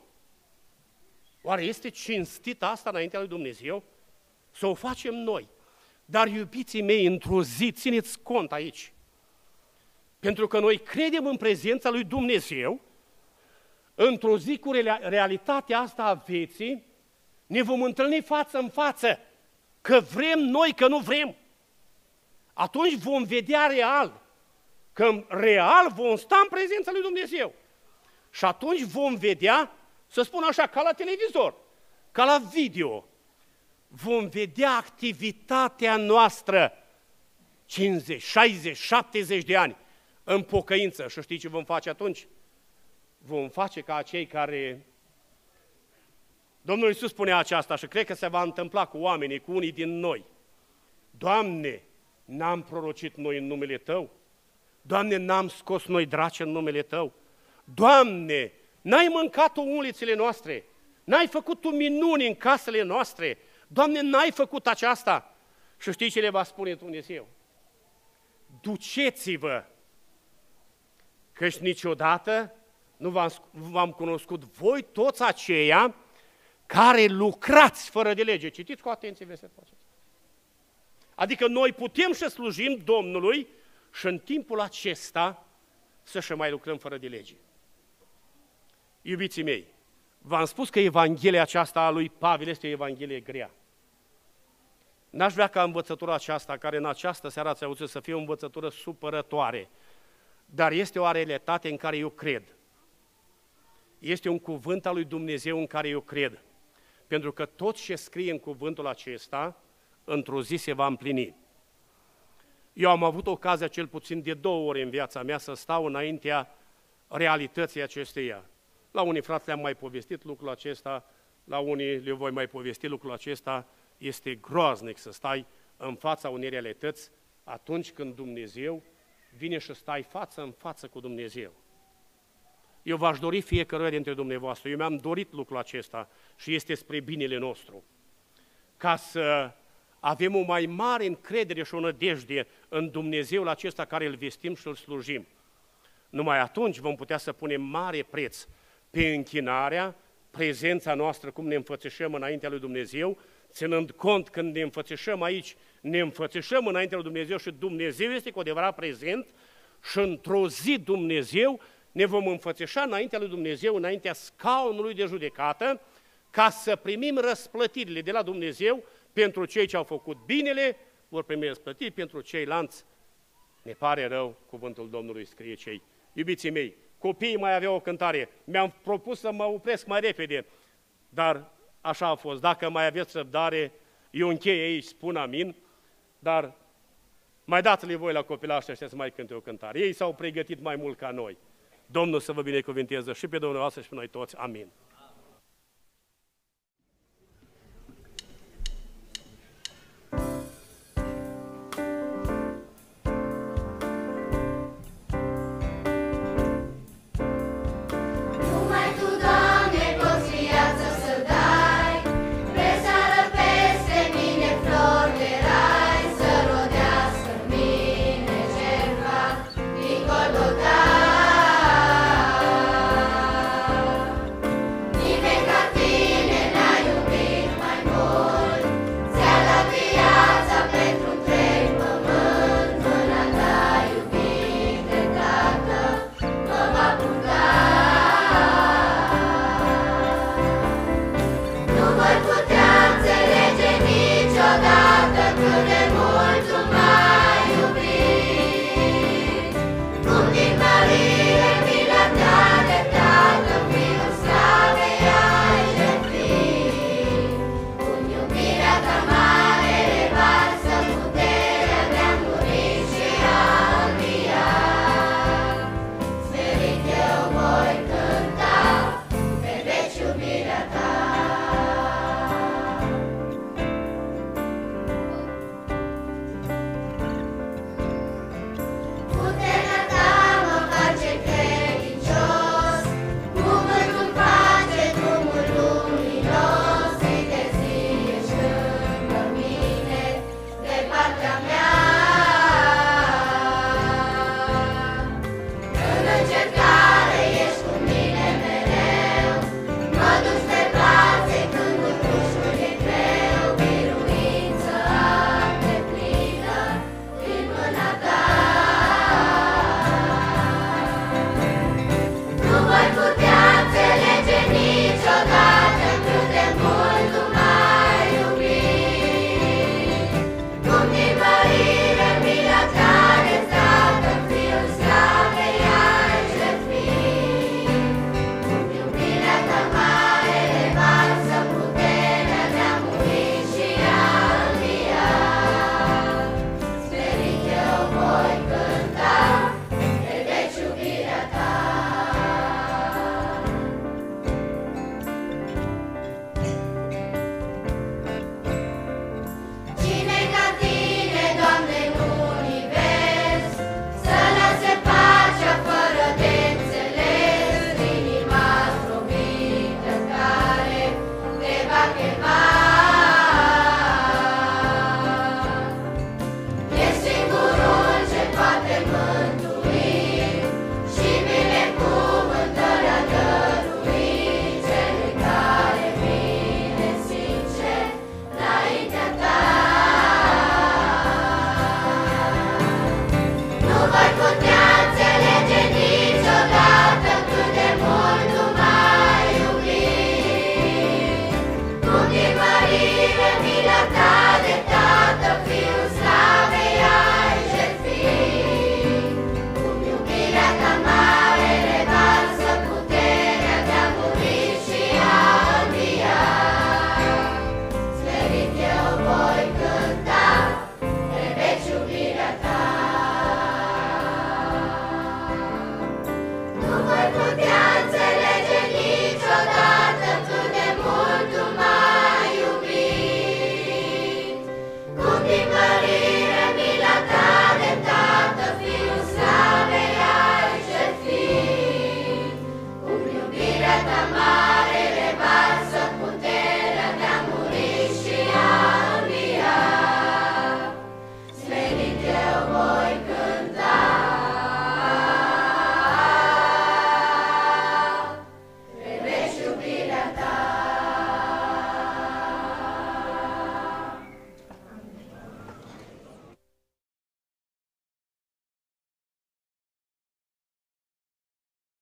Oare este cinstit asta înaintea lui Dumnezeu? Să o facem noi. Dar, iubiții mei, într-o zi, țineți cont aici, pentru că noi credem în prezența lui Dumnezeu, într-o zi cu realitatea asta a vieții, ne vom întâlni față în față, că vrem noi, că nu vrem. Atunci vom vedea real, că real vom sta în prezența lui Dumnezeu. Și atunci vom vedea, să spun așa, ca la televizor, ca la video, vom vedea activitatea noastră 50, 60, 70 de ani în pocăință. Și știi ce vom face atunci? Vom face ca acei care... Domnul Iisus spunea aceasta și cred că se va întâmpla cu oamenii, cu unii din noi. Doamne, n-am prorocit noi în numele Tău? Doamne, n-am scos noi draci în numele Tău? Doamne, n-ai mâncat Tu ulițele noastre? N-ai făcut Tu minuni în casele noastre? Doamne, n-ai făcut aceasta? Și știi ce le va spune Dumnezeu? Duceți-vă, căci niciodată nu v-am cunoscut voi toți aceia care lucrați fără de lege. Citiți cu atenție versetul acesta. Adică noi putem să slujim Domnului și în timpul acesta să și mai lucrăm fără de lege. Iubiții mei, v-am spus că Evanghelia aceasta a lui Pavel este o Evanghelie grea. N-aș vrea ca învățătura aceasta, care în această seară ați auzit, să fie o învățătură supărătoare, dar este o realitate în care eu cred. Este un cuvânt al lui Dumnezeu în care eu cred. Pentru că tot ce scrie în cuvântul acesta, într-o zi se va împlini. Eu am avut ocazia cel puțin de 2 ori în viața mea să stau înaintea realității acesteia. La unii frați le-am mai povestit lucrul acesta, la unii le voi mai povesti lucrul acesta. Este groaznic să stai în fața unei realități atunci când Dumnezeu vine și stai față în față cu Dumnezeu. Eu v-aș dori fiecăruia dintre dumneavoastră, eu mi-am dorit lucrul acesta și este spre binele nostru, ca să avem o mai mare încredere și o nădejde în Dumnezeul acesta care îl vestim și îl slujim. Numai atunci vom putea să punem mare preț pe închinarea, prezența noastră, cum ne înfățișăm înaintea lui Dumnezeu, ținând cont când ne înfățișăm aici, ne înfățișăm înaintea lui Dumnezeu și Dumnezeu este cu adevărat prezent și într-o zi Dumnezeu ne vom înfățișa înaintea lui Dumnezeu, înaintea scaunului de judecată, ca să primim răsplătirile de la Dumnezeu. Pentru cei ce au făcut binele, vor primi răsplătiri, pentru ceilalți, ne pare rău, cuvântul Domnului scrie cei. Iubiții mei, copiii mai aveau o cântare, mi-am propus să mă opresc mai repede, dar așa a fost. Dacă mai aveți răbdare, eu închei aici, spun amin, dar mai dați-le voi la copilașii ăștia să mai cânte o cântare. Ei s-au pregătit mai mult ca noi. Domnul să vă binecuvinteze și pe dumneavoastră și pe noi toți. Amin.